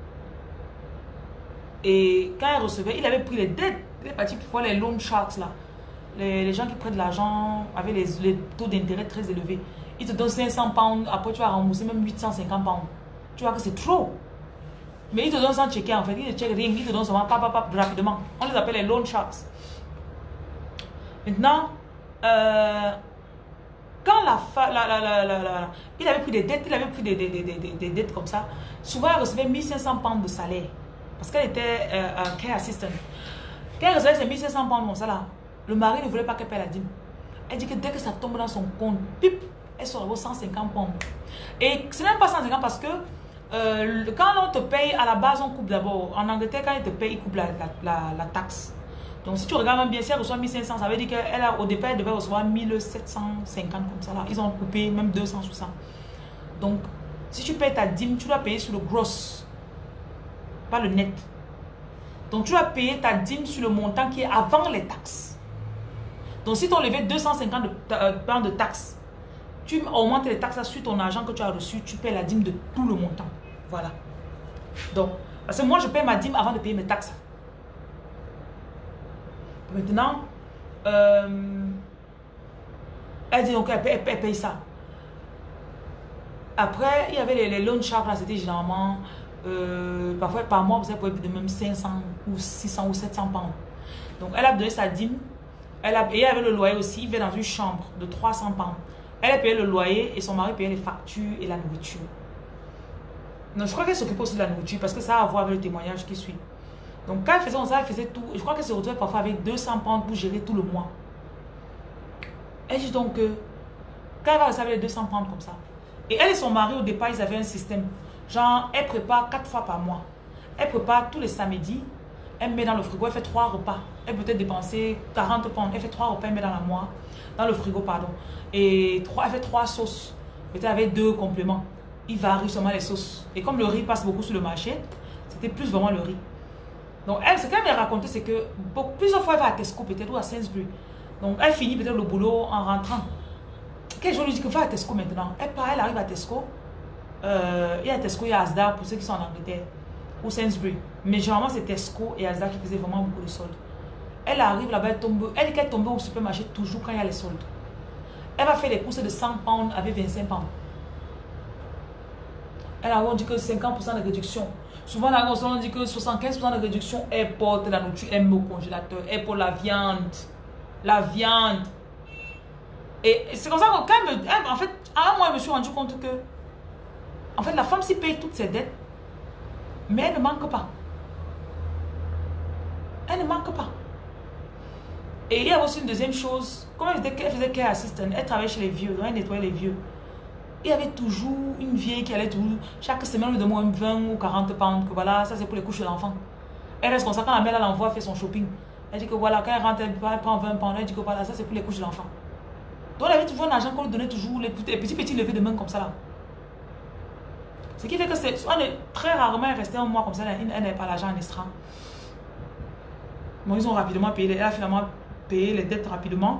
Speaker 1: Et quand elle recevait, il avait pris les dettes. Il est parti pour voir les loan sharks, là. Les, les gens qui prennent de l'argent avec les, les taux d'intérêt très élevés. Ils te donnent cinq cents pounds, après tu vas rembourser même huit cent cinquante pounds. Tu vois que c'est trop. Mais ils te donnent sans checker en fait. Ils ne checkent rien, ils te donnent seulement pap, pap, pap, rapidement. On les appelle les loan sharks. Maintenant, euh, quand la, fa, la, la, la, la, la, il avait pris des dettes, il avait pris des, des, des, des, des dettes comme ça. Souvent, elle recevait mille cinq cents pounds de salaire. Parce qu'elle était euh, un care assistant. Quand elle recevait ces mille cinq cents pounds comme ça là, Le mari ne voulait pas qu'elle paie la dîme. Elle dit que dès que ça tombe dans son compte, pip, elle sort cent cinquante pounds. Et ce n'est même pas cent cinquante parce que euh, quand on te paye, à la base, on coupe d'abord. En Angleterre, quand ils te payent, ils coupent la, la, la, la taxe. Donc, si tu regardes bien, si elle reçoit mille cinq cents, ça veut dire qu'au départ, elle devait recevoir mille sept cent cinquante comme ça. Là. Ils ont coupé même deux cents sous ça. Donc, si tu payes ta dîme, tu dois payer sur le gross, pas le net. Donc, tu dois payer ta dîme sur le montant qui est avant les taxes. Donc, si tu as enlevé deux cent cinquante de, euh, de taxes, tu augmentes les taxes sur ton argent que tu as reçu, tu paies la dîme de tout le montant. Voilà. Donc, parce que moi, je paye ma dîme avant de payer mes taxes. Maintenant, euh, elle dit donc, elle paye, elle paye ça. Après, il y avait les, les loan sharks, là, c'était généralement, euh, parfois par mois, vous pouvez payer de même cinq cents ou six cents ou sept cents pounds. Donc, elle a donné sa dîme. Elle a payé avec le loyer aussi. Il vit dans une chambre de trois cents pounds. Elle a payé le loyer et son mari payait les factures et la nourriture. Non, je crois qu'elle s'occupe aussi de la nourriture parce que ça a à voir avec le témoignage qui suit. Donc, quand elle faisait ça, elle faisait tout. Je crois qu'elle se retrouvait parfois avec deux cents pounds pour gérer tout le mois. Elle dit donc que quand elle va recevoir les deux cents pounds comme ça, et elle et son mari, au départ, ils avaient un système. Genre, elle prépare quatre fois par mois. Elle prépare tous les samedis. Elle met dans le frigo, elle fait trois repas. Elle peut peut-être dépenser quarante pounds. Elle fait trois repas, elle met dans la mois. Dans le frigo, pardon. Et trois, elle fait trois sauces. Peut-être avec deux compléments. Il varie seulement les sauces. Et comme le riz passe beaucoup sur le marché, c'était plus vraiment le riz. Donc, elle, ce qu'elle m'a raconté, c'est que plusieurs fois, elle va à Tesco, peut-être, ou à Sainsbury. Donc, elle finit peut-être le boulot en rentrant. Quel jour lui dit que va à Tesco maintenant? Elle part, elle arrive à Tesco. Euh, il y a Tesco, il y a Asda pour ceux qui sont en Angleterre. Ou Sainsbury. Mais généralement, c'est Tesco et Asda qui faisaient vraiment beaucoup de soldes. Elle arrive là-bas, elle tombe. Elle dit qu'elle tombe au supermarché toujours quand il y a les soldes. Elle va faire les courses de cent pounds avec vingt-cinq pounds. Elle a on dit que cinquante pour cent de réduction. Souvent, on dit que soixante-quinze pour cent de réduction. Elle porte la nourriture, elle met au congélateur. Elle porte la viande. La viande. Et c'est comme ça que quand elle me, elle, en fait, à un mois, je me suis rendu compte que en fait, la femme s'y paye toutes ses dettes, mais elle ne manque pas. Elle ne manque pas. Et il y a aussi une deuxième chose. Comme elle, elle faisait care assistant, elle travaillait chez les vieux, donc elle nettoyait les vieux. Il y avait toujours une vieille qui allait toujours, chaque semaine, on lui demande vingt ou quarante pounds, que voilà, ça c'est pour les couches de l'enfant. Elle reste comme ça, quand la mère elle l'envoie faire son shopping. Elle dit que voilà, quand elle rentre, elle prend vingt pounds, elle dit que voilà, ça c'est pour les couches de l'enfant. Donc elle avait toujours un argent qu'on lui donnait toujours, les petits petits levées de main comme ça là. Ce qui fait que c'est, on est très rarement resté un mois comme ça, elle n'avait pas l'argent en extra. Bon, ils ont rapidement payé, elle a finalement payé les dettes rapidement.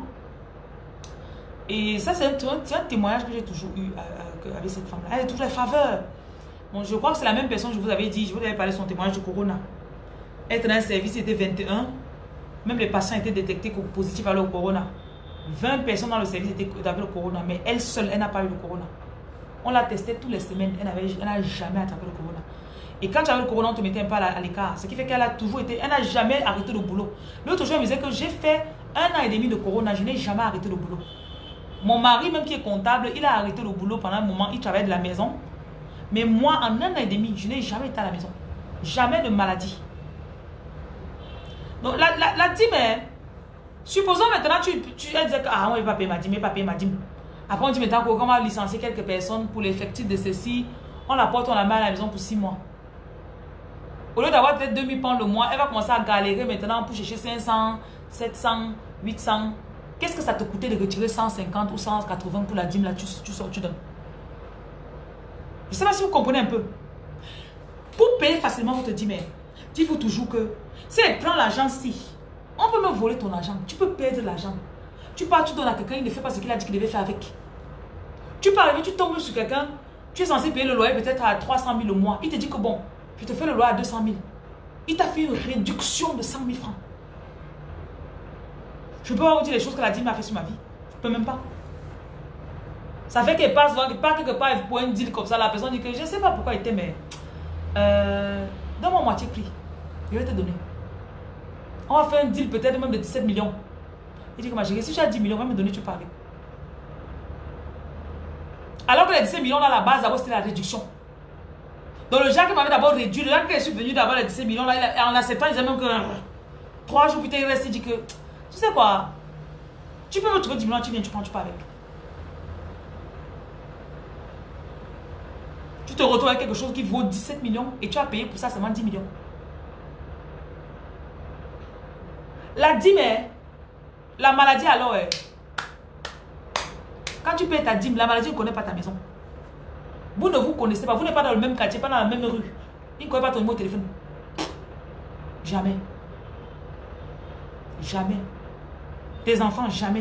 Speaker 1: Et ça, c'est un, un témoignage que j'ai toujours eu euh, avec cette femme-là. Elle a toujours les faveurs. Bon, je crois que c'est la même personne que je vous avais dit, je vous avais parlé de son témoignage du corona. Elle était dans un service, c'était vingt et un. Même les patients étaient détectés positifs à le corona. vingt personnes dans le service étaient avec le corona, mais elle seule, elle n'a pas eu le corona. On l'a testé toutes les semaines, elle n'a jamais attrapé le corona. Et quand tu avais le corona, on te mettait un peu à l'écart. Ce qui fait qu'elle a toujours été, elle n'a jamais arrêté le boulot. L'autre jour, elle me disait que j'ai fait un an et demi de corona, je n'ai jamais arrêté le boulot. Mon mari, même qui est comptable, il a arrêté le boulot pendant un moment, il travaillait de la maison. Mais moi, en un an et demi, je n'ai jamais été à la maison. Jamais de maladie. Donc, la, la, la dîme, supposons maintenant, tu, tu elle disait que, ah, on ne va pas payer ma dîme, il va pas payer ma dîme. Après, on dit maintenant qu'on va licencier quelques personnes pour l'effectif de ceci. On la porte, on la met à la maison pour six mois. Au lieu d'avoir peut-être deux mille pounds le mois, elle va commencer à galérer maintenant pour chercher cinq cents, sept cents, huit cents. Qu'est-ce que ça te coûtait de retirer cent cinquante ou cent quatre-vingts pour la dîme là, tu, tu sors, tu donnes. Je ne sais pas si vous comprenez un peu. Pour payer facilement votre dîme, dites-vous toujours que si elle prend l'argent, si on peut me voler ton argent, tu peux perdre l'argent. Tu pars, tu donnes à quelqu'un, il ne fait pas ce qu'il a dit qu'il devait faire avec. Tu pars, tu tombes sur quelqu'un, tu es censé payer le loyer peut-être à trois cent mille le mois. Il te dit que bon, je te fais le loyer à deux cent mille. Il t'a fait une réduction de cent mille francs. Je peux pas vous dire les choses que la dîme a fait sur ma vie. Je peux même pas. Ça fait qu'elle passe, qu'elle part quelque part pour un deal comme ça. La personne dit que je ne sais pas pourquoi il était, mais euh, donne-moi moitié prix. Je vais te donner. On va faire un deal peut-être même de dix-sept millions. Il dit que ma chérie, si tu as dix millions, on va me donner, tu parles. Alors que les dix-sept millions, là, à la base, d'abord, c'était la réduction. Donc le Jacques m'avait d'abord réduit. Le Jacques qui est subvenu d'avoir les dix-sept millions, là, il a, en acceptant, il disait même que trois jours plus tard, il reste, il dit que, tu sais quoi, Tu peux me trouver dix millions, tu viens, tu prends, tu pars avec. Tu te retrouves avec quelque chose qui vaut dix-sept millions et tu as payé pour ça seulement dix millions. La dîme, la maladie alors, quand tu payes ta dîme, la maladie ne connaît pas ta maison. Vous ne vous connaissez pas, vous n'êtes pas dans le même quartier, pas dans la même rue. Il ne connaît pas ton numéro de téléphone. Jamais. Jamais. Tes enfants, jamais.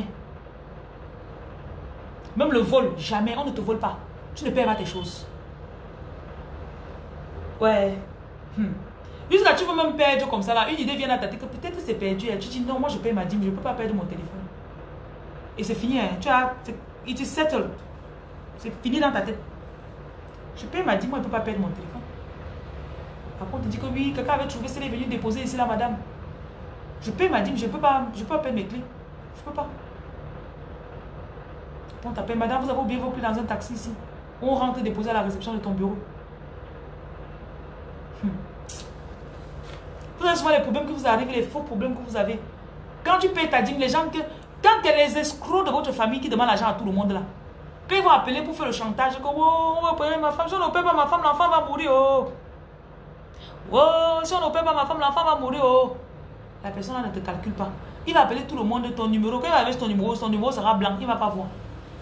Speaker 1: Même le vol, jamais. On ne te vole pas. Tu ne payes pas tes choses. Ouais. Hmm. Jusqu'à tu veux même perdre comme ça là. Une idée vient à ta tête que peut-être c'est perdu. Tu dis non, moi je paye ma dîme, je ne peux pas perdre mon téléphone. Et c'est fini. Hein. Tu as. It is settled. C'est fini dans ta tête. Je paye ma dîme, moi je ne peux pas perdre mon téléphone. Après on te dit que oui, quelqu'un avait trouvé, c'est venu déposer ici là, madame. Je paye ma dîme, je ne peux pas, je peux pas perdre mes clés. Je ne peux pas. On t'appelle, madame, vous avez oublié vos clés dans un taxi ici. On rentre déposer à la réception de ton bureau. Hmm. Vous avez souvent les problèmes que vous arrivez, les faux problèmes que vous avez. Quand tu payes ta dîme, les gens que... Quand il y a les escrocs de votre famille qui demandent l'argent à tout le monde là, quand ils vont appeler pour faire le chantage, que, oh, on va payer ma femme, si on ne paye pas ma femme, l'enfant va mourir. Oh. Oh, si on ne paye pas ma femme, l'enfant va mourir. Oh. La personne là ne te calcule pas. Il va appeler tout le monde de ton numéro. Quand il va avec ton numéro, son numéro sera blanc. Il ne va pas voir.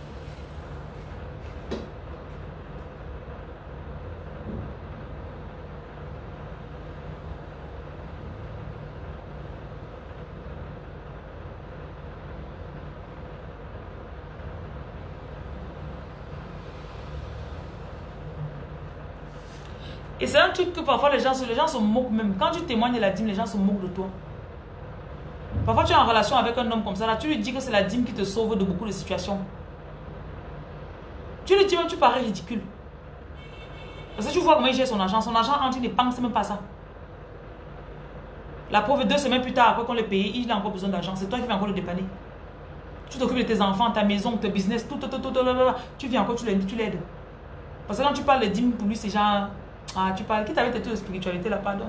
Speaker 1: Et c'est un truc que parfois les gens, les gens se moquent même. Quand tu témoignes de la dîme, les gens se moquent de toi. Parfois tu es en relation avec un homme comme ça, là, tu lui dis que c'est la dîme qui te sauve de beaucoup de situations. Tu lui dis même, tu parais ridicule. Parce que tu vois comment il gère son argent. Son argent entre, il ne pense même pas ça. La preuve, deux semaines plus tard, après qu'on l'ait payé, il a encore besoin d'argent. C'est toi qui viens encore le dépanner. Tu t'occupes de tes enfants, ta maison, ton business, tout, tout, tout, tout, tout, tout. Tu viens encore, tu l'aides. Parce que quand tu parles de dîme, pour lui, c'est genre... Ah, tu parles, qui t'avait tes trucs de spiritualité là, pardon.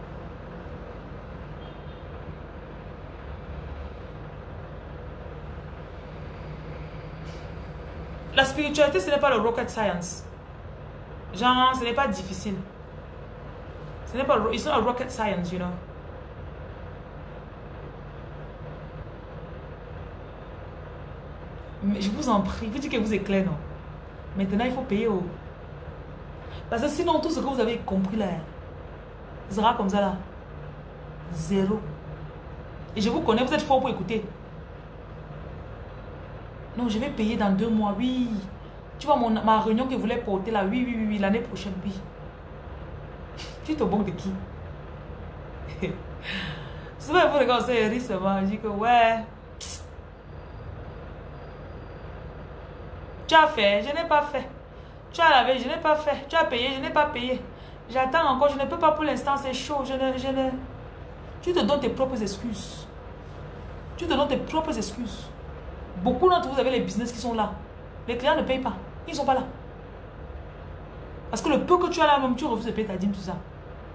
Speaker 1: La spiritualité, ce n'est pas le rocket science. Genre, ce n'est pas difficile. Ce n'est pas, it's not a rocket science, you know. Mais je vous en prie, vous dites que vous êtes clair, non? Maintenant, il faut payer au... Parce que sinon, tout ce que vous avez compris là, ce sera comme ça là. Zéro. Et je vous connais, vous êtes fort pour écouter. Non, je vais payer dans deux mois, oui. Tu vois, mon, ma réunion que je voulais porter là, oui, oui, oui, oui l'année prochaine, oui. Tu te moques de qui? Souvent, vous regardez, c'est risquement. Je dis que ouais. Tu as fait, je n'ai pas fait. Tu as lavé, je n'ai pas fait. Tu as payé, je n'ai pas payé. J'attends encore, je ne peux pas pour l'instant, c'est chaud. Je ne, je ne... Tu te donnes tes propres excuses. Tu te donnes tes propres excuses. Beaucoup d'entre vous avez les business qui sont là. Les clients ne payent pas. Ils ne sont pas là. Parce que le peu que tu as là, même tu refuses de payer ta dîme, tout ça.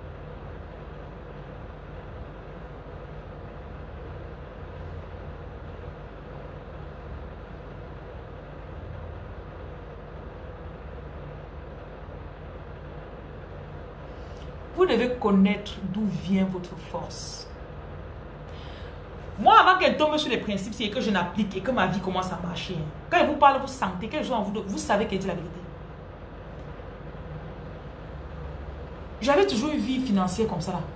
Speaker 1: Vous devez connaître d'où vient votre force. Moi, avant qu'elle tombe sur les principes, c'est que je n'applique et que ma vie commence à marcher. Quand elle vous parle, vous sentez quelque chose en vous, vous savez qu'elle dit la vérité. J'avais toujours une vie financière comme ça là.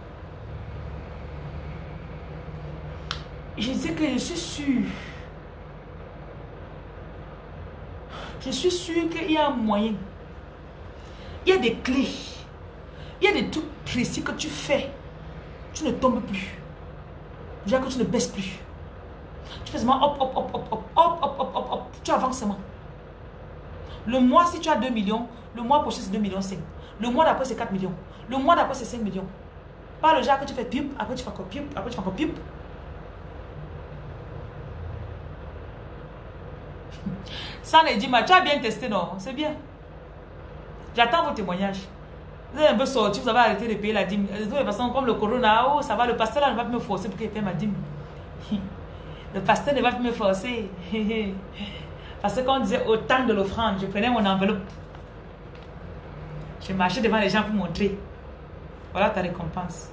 Speaker 1: Je disais que je suis sûre. Je suis sûre qu'il y a un moyen. Il y a des clés. Il y a des trucs précis que tu fais. Tu ne tombes plus. Déjà que tu ne baisses plus. Tu fais seulement hop, hop, hop, hop, hop, hop, hop, hop, hop, hop. Tu avances seulement. Le mois, si tu as deux millions, le mois prochain, c'est deux millions cinq. Le mois d'après, c'est quatre millions. Le mois d'après, c'est cinq millions. Pas le genre que tu fais pipe, après tu fais encore pipe, après tu fais encore pipe. Ça ne dit pas, tu as bien testé, non? C'est bien. J'attends vos témoignages. Vous avez un peu sorti, vous avez arrêté de payer la dîme. De toute façon, comme le corona, oh, ça va, le pasteur là ne va pas me forcer pour qu'il paye ma dîme. Le pasteur ne va plus me forcer. Parce que quand on disait autant de l'offrande, je prenais mon enveloppe. Je marchais devant les gens pour montrer. Voilà ta récompense.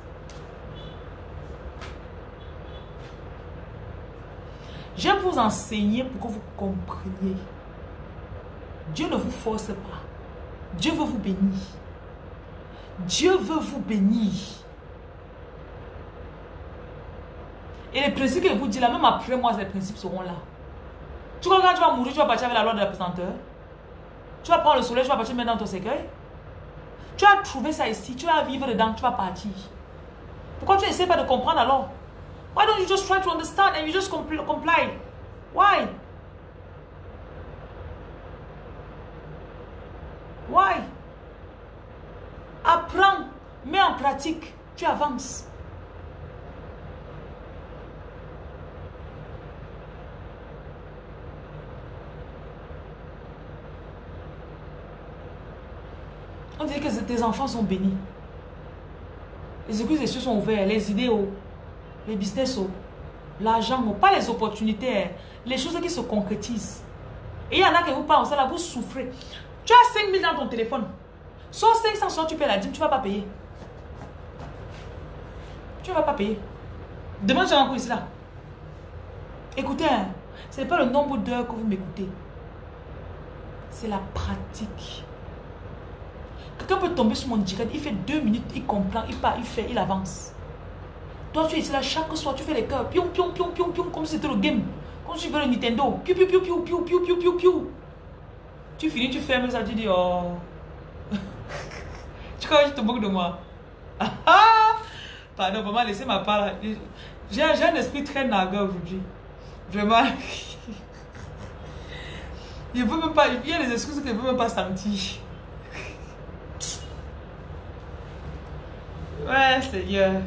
Speaker 1: Je vais vous enseigner pour que vous compreniez. Dieu ne vous force pas. Dieu veut vous bénir. Dieu veut vous bénir. Et les principes que je vous dis là, même après moi, les principes seront là. Tu crois que quand tu vas mourir, tu vas partir avec la loi de la pesanteur? Tu vas prendre le soleil, tu vas partir mettre dans ton cercueil? Tu as trouvé ça ici, tu vas vivre dedans, tu vas partir. Pourquoi tu n'essaies pas de comprendre alors? Why don't you just try to understand and you just compl comply? Why? Why? Apprends, mets en pratique, tu avances. On dit que tes enfants sont bénis. Les églises des cieux sont ouverts, les idées, oh, les business, oh, l'argent, oh, pas les opportunités, hein, les choses qui se concrétisent. Et il y en a qui vous parlent, ça là, vous souffrez. Tu as cinq mille dans ton téléphone. Sur cinq cents, soit tu payes la dîme, tu ne vas pas payer. Tu ne vas pas payer. Demain, tu as un coup ici là. Écoutez, hein, ce n'est pas le nombre d'heures que vous m'écoutez. C'est la pratique. Quelqu'un peut tomber sur mon direct, il fait deux minutes, il comprend, il part, il fait, il avance. Toi, tu es ici là, chaque soir, tu fais les cœurs, pion, pion, pion, pion, pion, comme si c'était le game. Comme si tu veux le Nintendo, piou, piou, piou, piou, piou, piou, piou, piou, piou. Tu finis, tu fermes ça, tu dis, oh. Tu crois que je te moque de moi? Pardon, maman, laissez ma part là. J'ai un esprit très nagueur aujourd'hui. Vraiment. Il ne veut même pas, il y a des excuses qu'il ne veut même pas sentir. Ouais, Seigneur.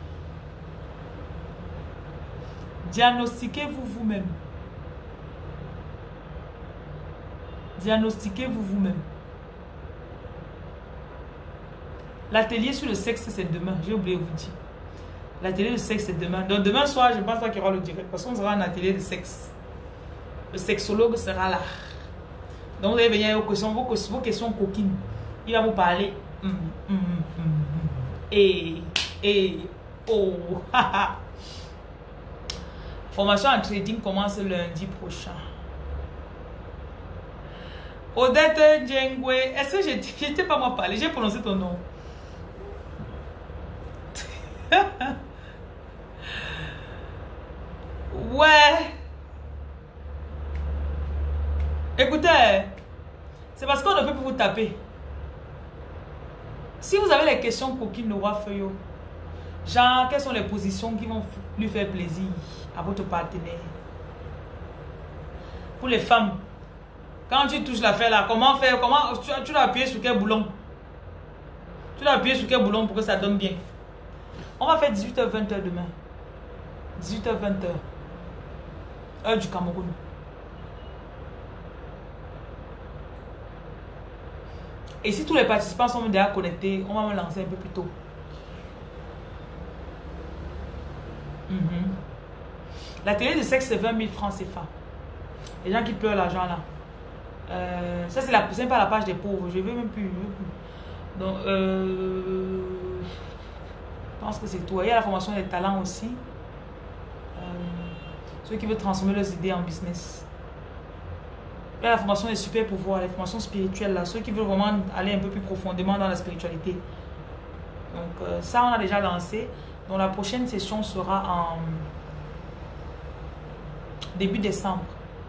Speaker 1: Diagnostiquez-vous vous-même. Diagnostiquez-vous vous-même. L'atelier sur le sexe, c'est demain. J'ai oublié de vous dire. L'atelier de sexe, c'est demain. Donc, demain soir, je pense pas qu'il y aura le direct. Parce qu'on sera en atelier de sexe. Le sexologue sera là. Donc, vous allez venir aux questions, vos, vos questions coquines. Il va vous parler. Mm, mm, mm, mm. Et, et, oh, formation en trading commence lundi prochain. Odette Djengwe, est-ce que je n'étais pas moi parler? J'ai prononcé ton nom. Ouais. Écoutez, c'est parce qu'on ne peut plus vous taper. Si vous avez les questions coquines de Roi Feuillot, genre, quelles sont les positions qui vont lui faire plaisir à votre partenaire? Pour les femmes, quand tu touches l'affaire là, comment faire? Comment tu, tu dois appuyer sur quel boulon? Tu dois appuyer sur quel boulon pour que ça donne bien? On va faire dix-huit heures vingt heures demain. dix-huit heures vingt heures. Heure du Cameroun. Et si tous les participants sont déjà connectés, on va me lancer un peu plus tôt. Mm-hmm. La télé de sexe, c'est vingt mille francs C F A. Les gens qui pleurent l'argent là. Euh, ça, c'est pas la page des pauvres. Je ne veux même plus. Je veux plus. Donc, euh, je pense que c'est tout. Il y a la formation des talents aussi. Euh, ceux qui veulent transformer leurs idées en business. Il y a la formation des super pouvoirs, les formations spirituelles, là, ceux qui veulent vraiment aller un peu plus profondément dans la spiritualité. Donc euh, ça, on a déjà lancé. Donc la prochaine session sera en début décembre.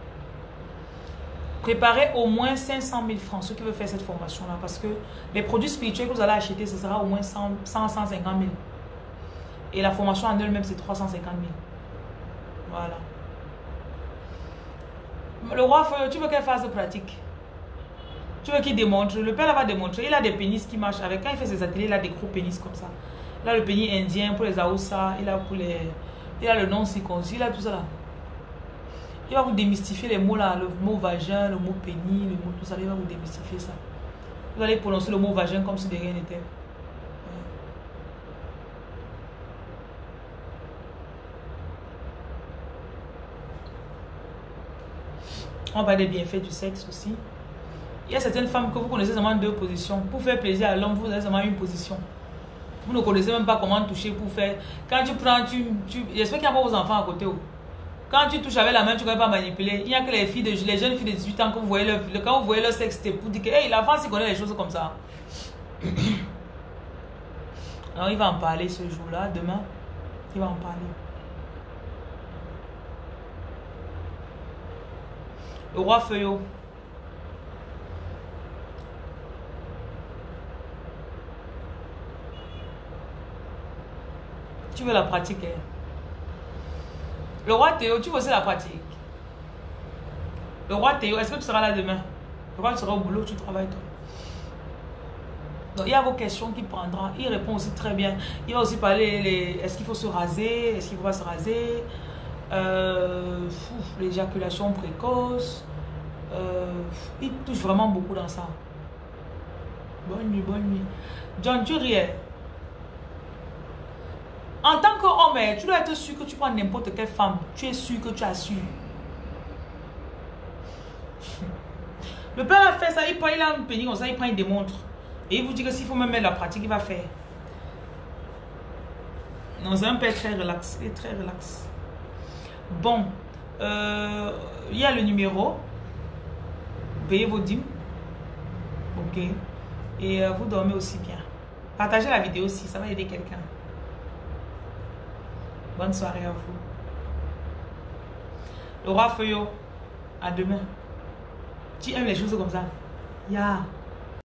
Speaker 1: Préparez au moins cinq cent mille francs, ceux qui veulent faire cette formation-là, parce que les produits spirituels que vous allez acheter, ce sera au moins cent, cent, cent cinquante mille. Et la formation en elle-même, c'est trois cent cinquante mille. Voilà. Le roi Feuillot, tu veux qu'elle fasse de pratique? Tu veux qu'il démontre? Le père va démontrer. Il a des pénis qui marchent avec. Quand il fait ses ateliers, il a des gros pénis comme ça. Il a le pénis indien pour les Aoussa. Il a pour les. Il a le nom circoncis. Il a tout ça là. Il va vous démystifier les mots là. Le mot vagin, le mot pénis, le mot tout ça. Il va vous démystifier ça. Vous allez prononcer le mot vagin comme si de rien n'était. On va des bienfaits du sexe aussi. Il y a certaines femmes que vous connaissez seulement deux positions. Pour faire plaisir à l'homme, vous avez seulement une position. Vous ne connaissez même pas comment toucher pour faire. Quand tu prends, tu... tu j'espère qu'il n'y a pas vos enfants à côté. Oh. Quand tu touches avec la main, tu ne peux pas manipuler. Il n'y a que les filles, de, les jeunes filles de dix-huit ans, que vous voyez leur, quand vous voyez leur sexe, c'est pour dire que hey, la femme, il connaît les choses comme ça. Alors, il va en parler ce jour-là. Demain, il va en parler. Le roi Feuillot. Tu veux la pratiquer. Le roi Théo, tu veux aussi la pratique. Le roi Théo, est-ce que tu seras là demain? Le roi, tu seras au boulot, tu travailles toi. Donc, il y a vos questions qu'il prendra. Il répond aussi très bien. Il va aussi parler, les, est-ce qu'il faut se raser? Est-ce qu'il ne faut pas se raser? Euh, L'éjaculation précoce. Euh, il touche vraiment beaucoup dans ça. Bonne nuit, bonne nuit. John, tu riais. En tant qu'homme, tu dois être sûr que tu prends n'importe quelle femme. Tu es sûr que tu as su. Le père a fait ça, il prend, il a une pénible comme ça, il prend, il démontre. Et il vous dit que s'il faut même mettre la pratique, il va faire. Non, c'est un père très relax. Il est très relax. Bon. Euh, il y a le numéro. Vous payez vos dîmes. Ok. Et euh, vous dormez aussi bien. Partagez la vidéo aussi, ça va aider quelqu'un. Bonne soirée à vous. Le roi Feuillot. À demain. Tu aimes les choses comme ça? Ya. Yeah.